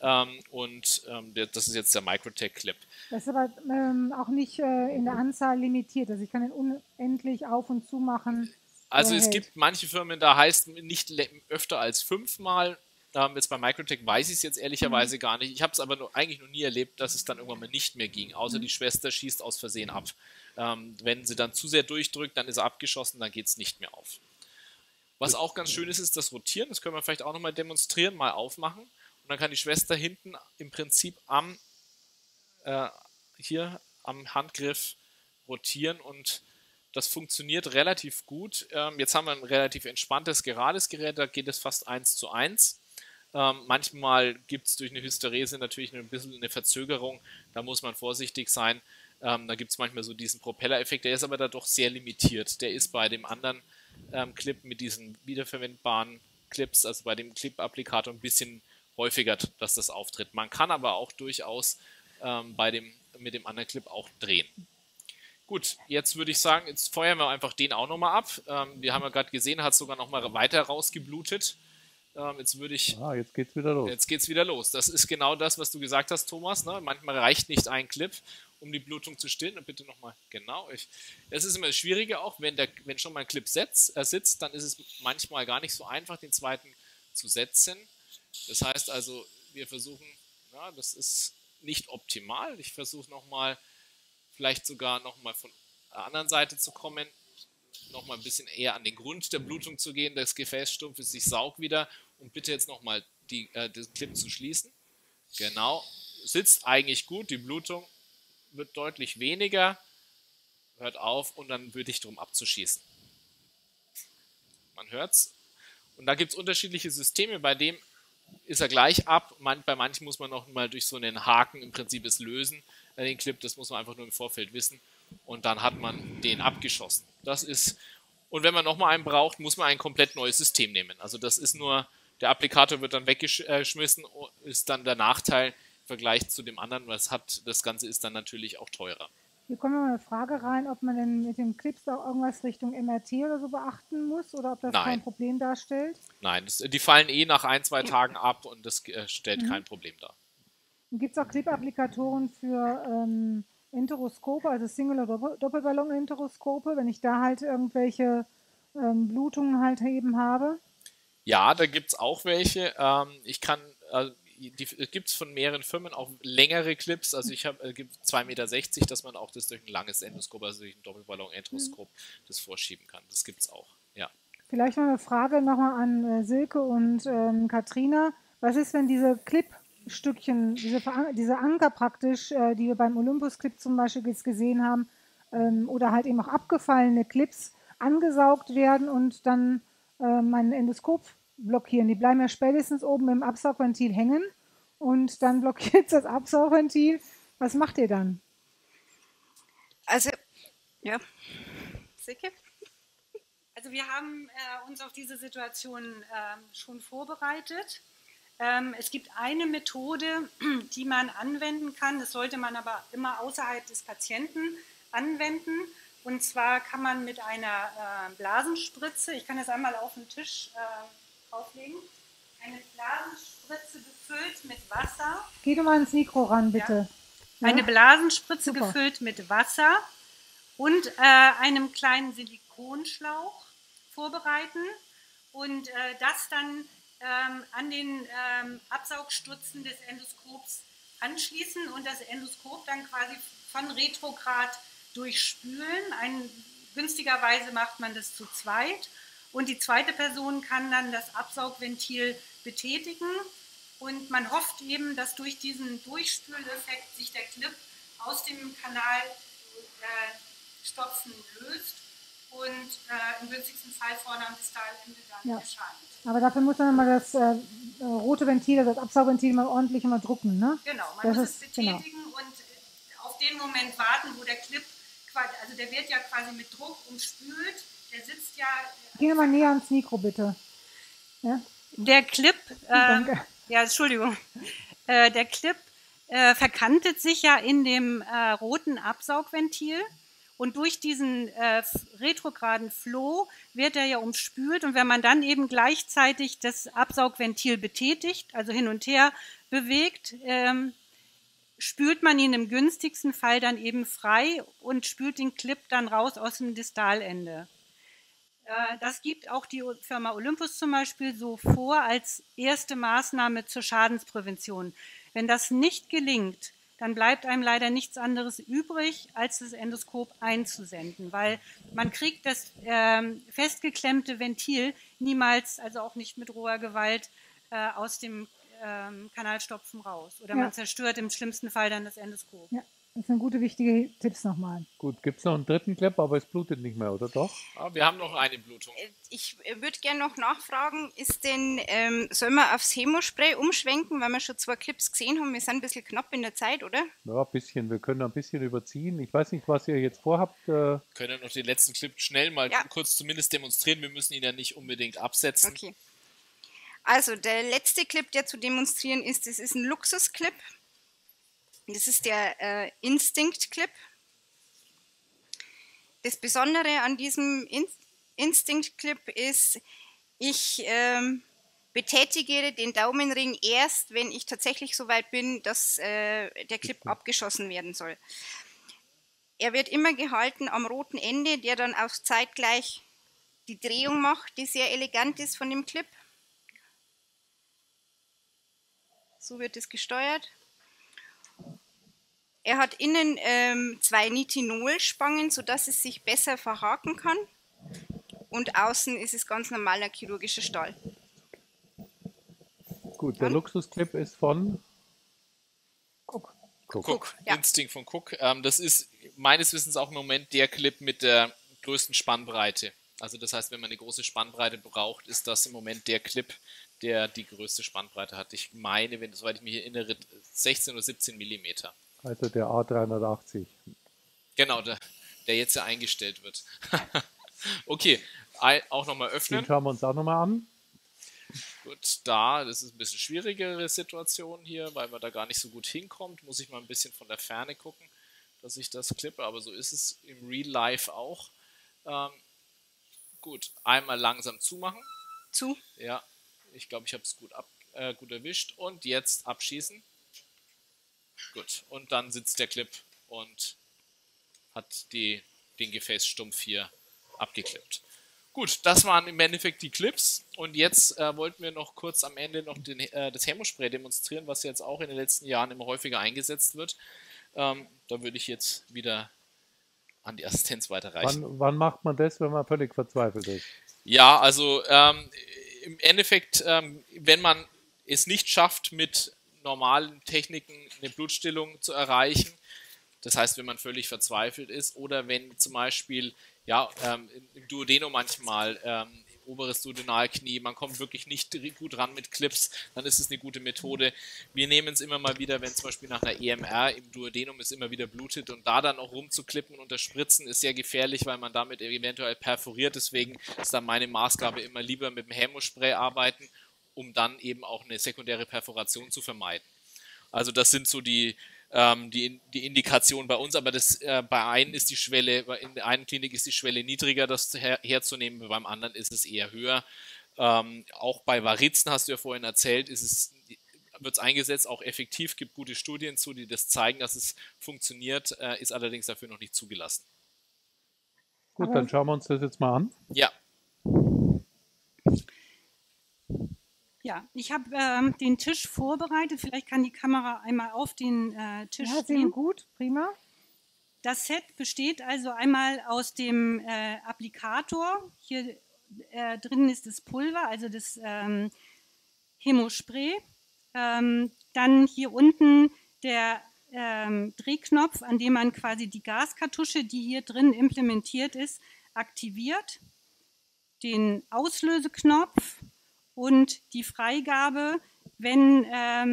Das ist jetzt der Microtech-Clip. Das ist aber auch nicht in der Anzahl limitiert. Also ich kann den unendlich auf und zu machen. Also es gibt manche Firmen, da heißt nicht öfter als 5-mal. Jetzt bei Microtech weiß ich es jetzt ehrlicherweise gar nicht. Ich habe es aber eigentlich noch nie erlebt, dass es dann irgendwann mal nicht mehr ging, außer die Schwester schießt aus Versehen ab. Wenn sie dann zu sehr durchdrückt, dann ist er abgeschossen, dann geht es nicht mehr auf. Was auch ganz schön ist, ist das Rotieren. Das können wir vielleicht auch nochmal demonstrieren, mal aufmachen. Und dann kann die Schwester hinten im Prinzip hier am Handgriff rotieren und das funktioniert relativ gut. Jetzt haben wir ein relativ entspanntes, gerades Gerät, da geht es fast 1:1. Manchmal gibt es durch eine Hysterese natürlich ein bisschen eine Verzögerung, da muss man vorsichtig sein. Da gibt es manchmal so diesen Propellereffekt, der ist aber da doch sehr limitiert. Der ist bei dem anderen Clip mit diesen wiederverwendbaren Clips, also bei dem Clip-Applikator ein bisschen häufiger, dass das auftritt. Man kann aber auch durchaus mit dem anderen Clip auch drehen. Gut, jetzt würde ich sagen, jetzt feuern wir einfach den auch nochmal ab. Wir haben ja gerade gesehen, hat sogar nochmal weiter rausgeblutet. Jetzt geht's wieder los. Jetzt geht's wieder los. Das ist genau das, was du gesagt hast, Thomas. Ne? Manchmal reicht nicht ein Clip, um die Blutung zu stillen. Und bitte nochmal, genau. Das ist immer das Schwierige auch, wenn schon mal ein Clip sitzt, dann ist es manchmal gar nicht so einfach, den zweiten zu setzen. Das heißt also, wir versuchen, das ist nicht optimal. Ich versuche nochmal, vielleicht sogar nochmal von der anderen Seite zu kommen, nochmal ein bisschen eher an den Grund der Blutung zu gehen, des Gefäßstumpfes, sich saugt wieder und bitte jetzt nochmal den Clip zu schließen. Genau, sitzt eigentlich gut, die Blutung wird deutlich weniger, hört auf und dann würde ich darum abzuschießen. Man hört's. Und da gibt es unterschiedliche Systeme, bei dem ist er gleich ab, bei manchen muss man noch mal durch so einen Haken im Prinzip es lösen, den Clip, das muss man einfach nur im Vorfeld wissen und dann hat man den abgeschossen. Und wenn man nochmal einen braucht, muss man ein komplett neues System nehmen. Also das ist nur, der Applikator wird dann weggeschmissen, ist dann der Nachteil im Vergleich zu dem anderen, das Ganze ist dann natürlich auch teurer. Hier kommt noch eine Frage rein, ob man denn mit den Clips auch irgendwas Richtung MRT oder so beachten muss oder ob das kein Problem darstellt? Nein, die fallen nach 1-2 Tagen ab und das stellt kein Problem dar. Gibt es auch Clip-Applikatoren für Enteroskope, also Single- oder Doppelballon-Enteroskope, wenn ich da halt irgendwelche Blutungen halt eben habe? Ja, da gibt es auch welche. gibt es von mehreren Firmen auch längere Clips. Also ich habe gibt 2,60 Meter, dass man auch das durch ein langes Endoskop, also durch ein Doppelballon-Endoskop, das vorschieben kann. Das gibt es auch, ja. Vielleicht noch eine Frage nochmal an Silke und Katrina. Was ist, wenn diese Clipstückchen, diese Anker praktisch, die wir beim Olympus-Clip zum Beispiel jetzt gesehen haben, oder halt eben auch abgefallene Clips angesaugt werden und dann mein Endoskop blockieren? Die bleiben ja spätestens oben im Absaugventil hängen und dann blockiert das Absaugventil. Was macht ihr dann? Also, ja. Silke? Also wir haben uns auf diese Situation schon vorbereitet. Es gibt eine Methode, die man anwenden kann, das sollte man aber immer außerhalb des Patienten anwenden. Und zwar kann man mit einer Blasenspritze, ich kann das einmal auf den Tisch auflegen, eine Blasenspritze gefüllt mit Wasser. Geh du mal ins Mikro ran, bitte. Ja. Eine Blasenspritze Super. gefüllt mit Wasser und einem kleinen Silikonschlauch vorbereiten und das dann an den Absaugstutzen des Endoskops anschließen und das Endoskop dann quasi von retrograd durchspülen. Günstigerweise macht man das zu zweit und die zweite Person kann dann das Absaugventil betätigen und man hofft eben, dass durch diesen Durchspüleffekt sich der Clip aus dem Kanalstopfen löst und im günstigsten Fall vorne am Distalende dann erscheint. Aber dafür muss man immer das rote Ventil, also das Absaugventil, mal ordentlich immer drucken, ne? Genau, man muss es betätigen und auf den Moment warten, wo der Clip, also der wird ja quasi mit Druck umspült, der sitzt ja... Geh mal näher ans Mikro, bitte. Ja? Der Clip, Danke. ja, Entschuldigung, der Clip verkantet sich ja in dem roten Absaugventil. Und durch diesen retrograden Flow wird er ja umspült. Und wenn man dann eben gleichzeitig das Absaugventil betätigt, also hin und her bewegt, spült man ihn im günstigsten Fall dann eben frei und spült den Clip dann raus aus dem Distalende. Das gibt auch die Firma Olympus zum Beispiel so vor als erste Maßnahme zur Schadensprävention. Wenn das nicht gelingt, dann bleibt einem leider nichts anderes übrig, als das Endoskop einzusenden, weil man kriegt das festgeklemmte Ventil niemals, also auch nicht mit roher Gewalt, aus dem Kanalstopfen raus. Oder man zerstört im schlimmsten Fall dann das Endoskop. Ja, das sind gute, wichtige Tipps nochmal. Gut, gibt es noch einen dritten Clip, aber es blutet nicht mehr, oder doch? Ah, wir haben noch eine Blutung. Ich würde gerne noch nachfragen, sollen wir aufs Hemospray umschwenken, weil wir schon 2 Clips gesehen haben? Wir sind ein bisschen knapp in der Zeit, oder? Ja, ein bisschen. Wir können ein bisschen überziehen. Ich weiß nicht, was ihr jetzt vorhabt. Wir können noch den letzten Clip schnell mal kurz zumindest demonstrieren. Wir müssen ihn ja nicht unbedingt absetzen. Okay. Also der letzte Clip, der zu demonstrieren ist, das ist ein Luxus-Clip. Das ist der Instinct-Clip. Das Besondere an diesem Instinct-Clip ist, ich betätige den Daumenring erst, wenn ich tatsächlich so weit bin, dass der Clip abgeschossen werden soll. Er wird immer gehalten am roten Ende, der dann auch zeitgleich die Drehung macht, die sehr elegant ist von dem Clip. So wird es gesteuert. Er hat innen 2 Nitinol-Spangen, sodass es sich besser verhaken kann. Und außen ist es ganz normaler chirurgischer Stahl. Gut, der Luxusclip ist von Cook. Ja. Instinct von Cook. Das ist meines Wissens auch im Moment der Clip mit der größten Spannbreite. Also das heißt, wenn man eine große Spannbreite braucht, ist das im Moment der Clip, der die größte Spannbreite hat. Ich meine, soweit ich mich erinnere, 16 oder 17 Millimeter. Also der A380. Genau, der jetzt ja eingestellt wird. Okay, auch nochmal öffnen. Den schauen wir uns auch nochmal an. Gut, das ist ein bisschen schwierigere Situation hier, weil man da gar nicht so gut hinkommt. Muss ich mal ein bisschen von der Ferne gucken, dass ich das klippe, aber so ist es im Real Life auch. Gut, einmal langsam zumachen. Zu? Ja, ich glaube, ich habe es gut erwischt. Und jetzt abschießen. Gut, und dann sitzt der Clip und hat den Gefäßstumpf hier abgeklippt. Gut, das waren im Endeffekt die Clips und jetzt wollten wir noch kurz am Ende noch das Hämospray demonstrieren, was jetzt auch in den letzten Jahren immer häufiger eingesetzt wird. Da würde ich jetzt wieder an die Assistenz weiterreichen. Wann macht man das, wenn man völlig verzweifelt ist? Ja, also im Endeffekt, wenn man es nicht schafft, mit normalen Techniken eine Blutstillung zu erreichen, das heißt, wenn man völlig verzweifelt ist oder wenn zum Beispiel ja, im Duodenum manchmal, oberes Duodenalknie, man kommt wirklich nicht gut ran mit Clips, dann ist es eine gute Methode. Wir nehmen es immer mal wieder, wenn zum Beispiel nach einer EMR im Duodenum es immer wieder blutet und da dann auch rumzuklippen und das Spritzen ist sehr gefährlich, weil man damit eventuell perforiert. Deswegen ist dann meine Maßgabe immer lieber mit dem Hämospray arbeiten, um dann eben auch eine sekundäre Perforation zu vermeiden. Also das sind so die Indikation bei uns, aber bei einem ist die Schwelle, in der einen Klinik ist die Schwelle niedriger, das herzunehmen, beim anderen ist es eher höher. Auch bei Varizen, hast du ja vorhin erzählt, wird es eingesetzt, auch effektiv, gibt gute Studien zu, die das zeigen, dass es funktioniert, ist allerdings dafür noch nicht zugelassen. Gut, dann schauen wir uns das jetzt mal an. Ja. Ja, ich habe den Tisch vorbereitet. Vielleicht kann die Kamera einmal auf den Tisch Ja, stehen. sehen gut, prima. Das Set besteht also einmal aus dem Applikator. Hier drin ist das Pulver, also das Hämospray. Dann hier unten der Drehknopf, an dem man quasi die Gaskartusche, die hier drin implementiert ist, aktiviert. Den Auslöseknopf und die Freigabe, wenn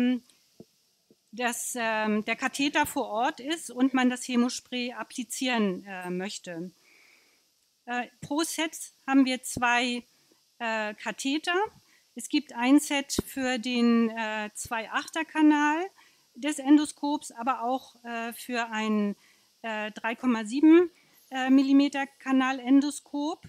der Katheter vor Ort ist und man das Hämospray applizieren möchte. Pro Set haben wir 2 Katheter. Es gibt ein Set für den 2/8er-Kanal des Endoskops, aber auch für ein 3,7 mm Kanal-Endoskop.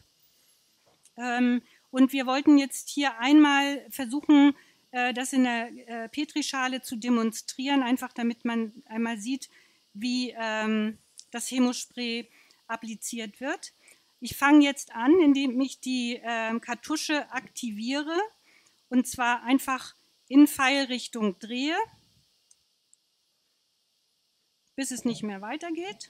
Und wir wollten jetzt hier einmal versuchen, das in der Petrischale zu demonstrieren, einfach damit man einmal sieht, wie das Hämospray appliziert wird. Ich fange jetzt an, indem ich die Kartusche aktiviere und zwar einfach in Pfeilrichtung drehe, bis es nicht mehr weitergeht.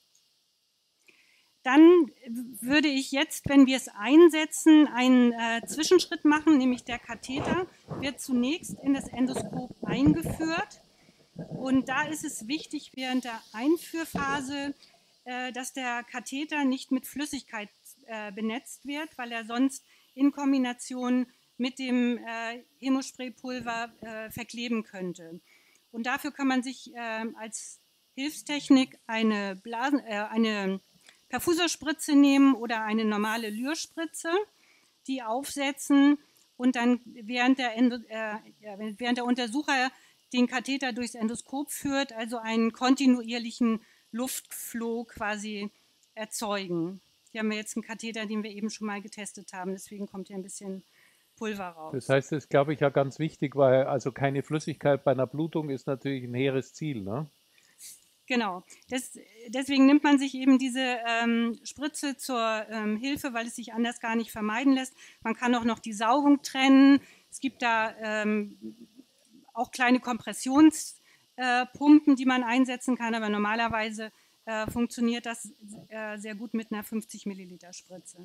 Dann würde ich jetzt, wenn wir es einsetzen, einen Zwischenschritt machen, nämlich der Katheter wird zunächst in das Endoskop eingeführt. Und da ist es wichtig während der Einführphase, dass der Katheter nicht mit Flüssigkeit benetzt wird, weil er sonst in Kombination mit dem Hämospraypulver verkleben könnte. Und dafür kann man sich als Hilfstechnik eine Perfusorspritze nehmen oder eine normale Lürspritze, die aufsetzen und dann während der Untersucher den Katheter durchs Endoskop führt, also einen kontinuierlichen Luftflow quasi erzeugen. Hier haben wir jetzt einen Katheter, den wir eben schon mal getestet haben, deswegen kommt hier ein bisschen Pulver raus. Das heißt, das ist, glaube ich, ja ganz wichtig, weil also keine Flüssigkeit bei einer Blutung ist natürlich ein hehres Ziel, ne? Genau, deswegen nimmt man sich eben diese Spritze zur Hilfe, weil es sich anders gar nicht vermeiden lässt. Man kann auch noch die Saugung trennen. Es gibt da auch kleine Kompressionspumpen, die man einsetzen kann, aber normalerweise funktioniert das sehr gut mit einer 50 Milliliter Spritze.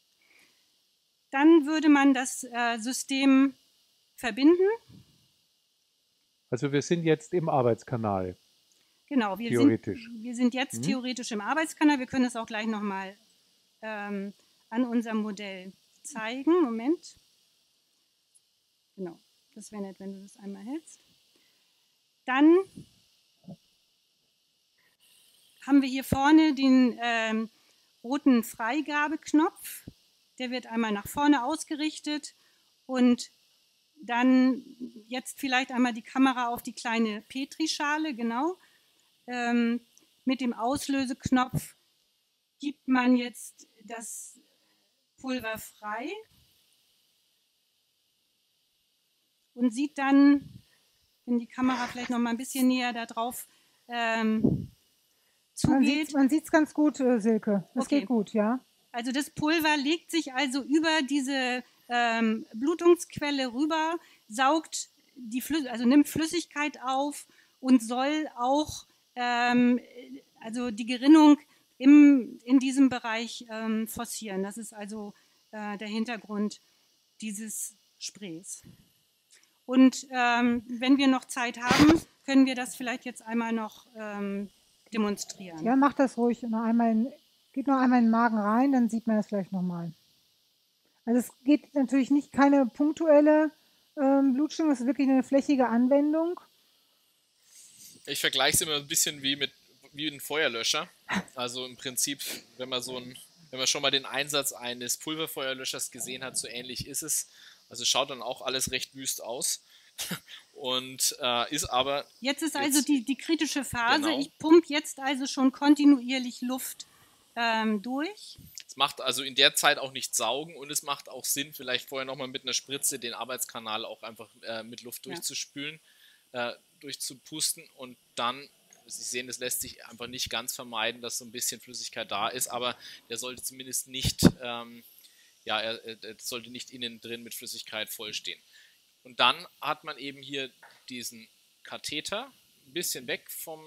Dann würde man das System verbinden. Also wir sind jetzt im Arbeitskanal. Genau, wir sind jetzt theoretisch im Arbeitskanal. Wir können es auch gleich nochmal an unserem Modell zeigen. Moment. Genau, das wäre nett, wenn du das einmal hältst. Dann haben wir hier vorne den roten Freigabeknopf. Der wird einmal nach vorne ausgerichtet und dann jetzt vielleicht einmal die Kamera auf die kleine Petrischale, genau. Mit dem Auslöseknopf gibt man jetzt das Pulver frei und sieht dann, wenn die Kamera vielleicht noch mal ein bisschen näher da drauf zugeht. Man sieht es ganz gut, Silke. Das geht gut, ja. Also das Pulver legt sich also über diese Blutungsquelle rüber, saugt also nimmt Flüssigkeit auf und soll auch also die Gerinnung in diesem Bereich forcieren. Das ist also der Hintergrund dieses Sprays. Und wenn wir noch Zeit haben, können wir das vielleicht jetzt einmal noch demonstrieren. Ja, mach das ruhig. Geht noch einmal in den Magen rein, dann sieht man das vielleicht nochmal. Also es geht natürlich nicht keine punktuelle Blutstillung, es ist wirklich eine flächige Anwendung. Ich vergleiche es immer ein bisschen wie ein Feuerlöscher. Also im Prinzip, wenn man schon mal den Einsatz eines Pulverfeuerlöschers gesehen hat, so ähnlich ist es. Also schaut dann auch alles recht wüst aus. Und ist aber... Jetzt ist also die kritische Phase. Genau. Ich pumpe jetzt also schon kontinuierlich Luft durch. Es macht also in der Zeit auch nicht saugen und es macht auch Sinn, vielleicht vorher nochmal mit einer Spritze den Arbeitskanal auch einfach mit Luft durchzuspülen, durchzupusten und dann, Sie sehen, es lässt sich einfach nicht ganz vermeiden, dass so ein bisschen Flüssigkeit da ist, aber der sollte zumindest nicht, er sollte nicht innen drin mit Flüssigkeit vollstehen. Und dann hat man eben hier diesen Katheter, ein bisschen weg vom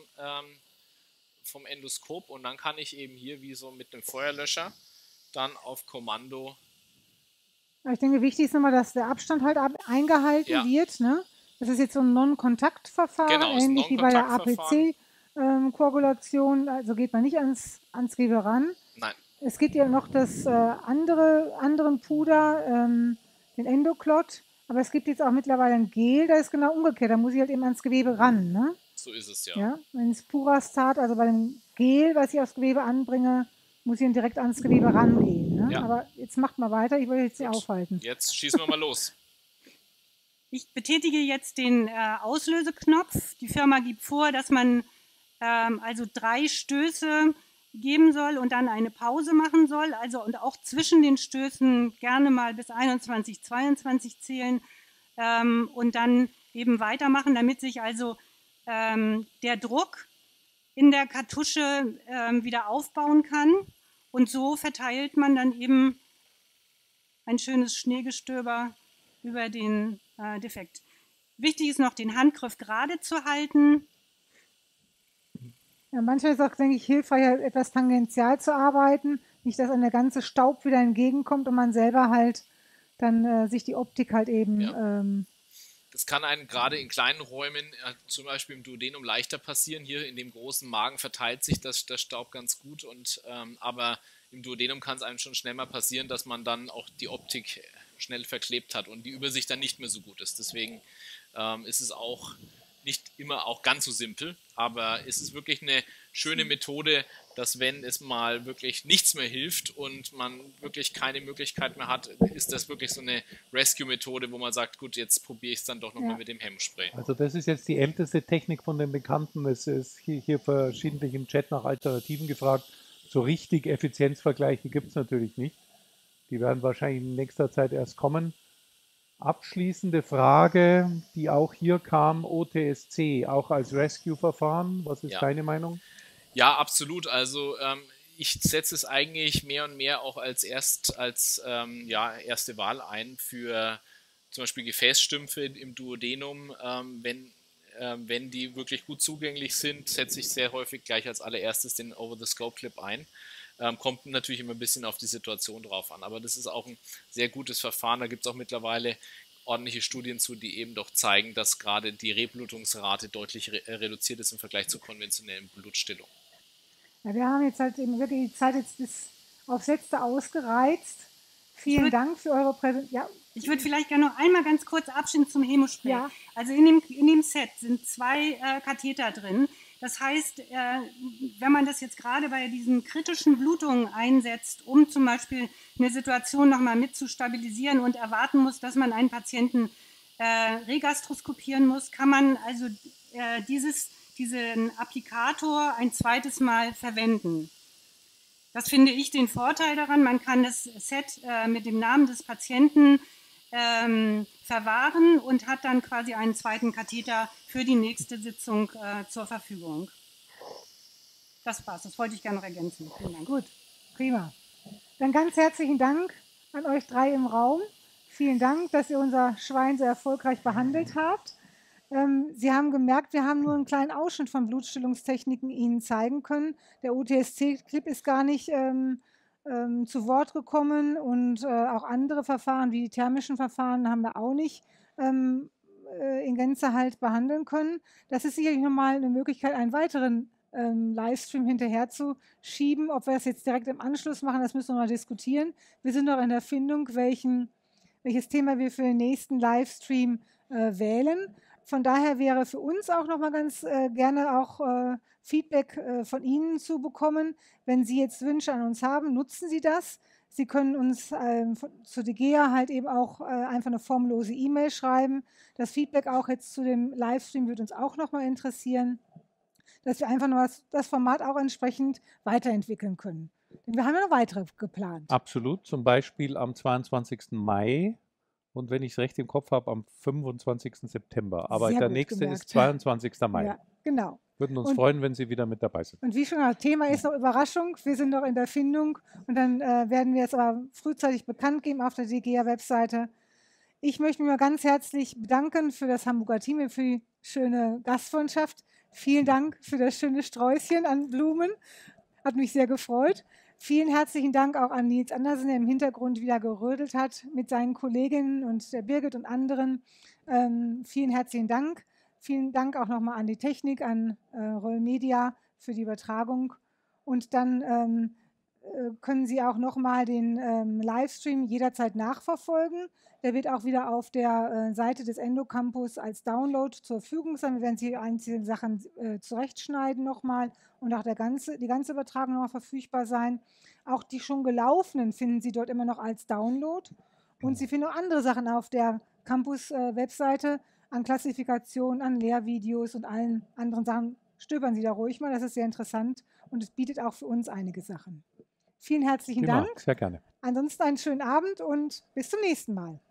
Endoskop und dann kann ich eben hier wie so mit einem Feuerlöscher dann auf Kommando. Ich denke, wichtig ist nochmal, dass der Abstand halt eingehalten wird. Ne? Das ist jetzt so ein Non-Kontakt-Verfahren, ähnlich wie bei der APC-Koagulation. Also geht man nicht ans Gewebe ran. Nein. Es gibt ja noch das anderen Puder, den Endoclot. Aber es gibt jetzt auch mittlerweile ein Gel, da ist genau umgekehrt. Da muss ich halt eben ans Gewebe ran. Ne? So ist es, ja. Wenn es Purastat, also bei dem Gel, was ich aufs Gewebe anbringe, muss ich dann direkt ans Gewebe rangehen. Ne? Ja. Aber jetzt macht mal weiter, ich will jetzt nicht aufhalten. Jetzt schießen wir mal los. Ich betätige jetzt den Auslöseknopf. Die Firma gibt vor, dass man also 3 Stöße geben soll und dann eine Pause machen soll. Also und auch zwischen den Stößen gerne mal bis 21, 22 zählen und dann eben weitermachen, damit sich also der Druck in der Kartusche wieder aufbauen kann. Und so verteilt man dann eben ein schönes Schneegestöber über den Defekt. Wichtig ist noch, den Handgriff gerade zu halten. Ja, manchmal ist auch, denke ich, hilfreich, etwas tangential zu arbeiten. Nicht, dass einem der ganze Staub wieder entgegenkommt und man selber halt dann sich die Optik halt eben... Ja. Das kann einem gerade in kleinen Räumen, zum Beispiel im Duodenum, leichter passieren. Hier in dem großen Magen verteilt sich der Staub ganz gut, aber im Duodenum kann es einem schon schnell mal passieren, dass man dann auch die Optik schnell verklebt hat und die Übersicht dann nicht mehr so gut ist. Deswegen ist es auch nicht immer auch ganz so simpel, aber es ist wirklich eine schöne Methode, dass wenn es mal wirklich nichts mehr hilft und man wirklich keine Möglichkeit mehr hat, ist das wirklich so eine Rescue-Methode, wo man sagt, gut, jetzt probiere ich es dann doch nochmal mit dem Hemmspray. Also das ist jetzt die älteste Technik von den Bekannten. Es ist hier verschiedentlich im Chat nach Alternativen gefragt. So richtig Effizienzvergleiche gibt es natürlich nicht. Die werden wahrscheinlich in nächster Zeit erst kommen. Abschließende Frage, die auch hier kam, OTSC, auch als Rescue-Verfahren. Was ist deine Meinung? Ja, absolut. Also ich setze es eigentlich mehr und mehr auch als erste Wahl ein für zum Beispiel Gefäßstümpfe im Duodenum. Wenn die wirklich gut zugänglich sind, setze ich sehr häufig gleich als allererstes den Over-the-Scope-Clip ein. Kommt natürlich immer ein bisschen auf die Situation drauf an, aber das ist auch ein sehr gutes Verfahren. Da gibt es auch mittlerweile ordentliche Studien zu, die eben doch zeigen, dass gerade die Reblutungsrate deutlich reduziert ist im Vergleich zur konventionellen Blutstillung. Ja, wir haben jetzt halt eben wirklich die Zeit jetzt bis aufs Letzte ausgereizt. Vielen Dank für eure Präsentation. Ja. Ich würde vielleicht gerne noch einmal ganz kurz abstimmen zum Hemospray. Ja. Also in dem Set sind 2 Katheter drin. Das heißt, wenn man das jetzt gerade bei diesen kritischen Blutungen einsetzt, um zum Beispiel eine Situation nochmal mit zu stabilisieren und erwarten muss, dass man einen Patienten regastroskopieren muss, kann man also diesen Applikator ein zweites Mal verwenden. Das finde ich den Vorteil daran. Man kann das Set mit dem Namen des Patienten verwahren und hat dann quasi einen zweiten Katheter für die nächste Sitzung zur Verfügung. Das war's, das wollte ich gerne noch ergänzen. Vielen Dank. Gut, prima. Dann ganz herzlichen Dank an euch 3 im Raum. Vielen Dank, dass ihr unser Schwein so erfolgreich behandelt habt. Sie haben gemerkt, wir haben nur einen kleinen Ausschnitt von Blutstillungstechniken Ihnen zeigen können. Der OTSC-Clip ist gar nicht zu Wort gekommen und auch andere Verfahren wie die thermischen Verfahren haben wir auch nicht in Gänze halt behandeln können. Das ist sicherlich nochmal eine Möglichkeit, einen weiteren Livestream hinterher zu schieben. Ob wir das jetzt direkt im Anschluss machen, das müssen wir mal diskutieren. Wir sind noch in der Findung, welches Thema wir für den nächsten Livestream wählen. Von daher wäre für uns auch noch mal ganz gerne auch Feedback von Ihnen zu bekommen. Wenn Sie jetzt Wünsche an uns haben, nutzen Sie das. Sie können uns zu DGEA halt eben auch einfach eine formlose E-Mail schreiben. Das Feedback auch jetzt zu dem Livestream würde uns auch noch mal interessieren, dass wir einfach nur das Format auch entsprechend weiterentwickeln können. Denn wir haben ja noch weitere geplant. Absolut, zum Beispiel am 22. Mai und wenn ich es recht im Kopf habe, am 25. September. Aber Sehr der gut nächste gemerkt. ist 22. Mai. Ja, genau. Würden uns Und- freuen, wenn Sie wieder mit dabei sind. Und wie schon gesagt, Thema ist noch Überraschung. Wir sind noch in der Findung und dann werden wir es aber frühzeitig bekannt geben auf der DGEA-Webseite. Ich möchte mich mal ganz herzlich bedanken für das Hamburger Team, für die schöne Gastfreundschaft. Vielen Dank für das schöne Sträußchen an Blumen. Hat mich sehr gefreut. Vielen herzlichen Dank auch an Nils Andersen, der im Hintergrund wieder gerödelt hat mit seinen Kolleginnen und der Birgit und anderen. Vielen herzlichen Dank. Vielen Dank auch nochmal an die Technik, an Roll Media für die Übertragung. Und dann können Sie auch nochmal den Livestream jederzeit nachverfolgen. Der wird auch wieder auf der Seite des Endocampus als Download zur Verfügung sein. Wir werden Sie einzelne Sachen zurechtschneiden nochmal und auch die ganze Übertragung nochmal verfügbar sein. Auch die schon gelaufenen finden Sie dort immer noch als Download. Und Sie finden auch andere Sachen auf der Campus-Webseite an Klassifikation, an Lehrvideos und allen anderen Sachen. Stöbern Sie da ruhig mal, das ist sehr interessant und es bietet auch für uns einige Sachen. Vielen herzlichen Prima, Dank. sehr gerne. Ansonsten einen schönen Abend und bis zum nächsten Mal.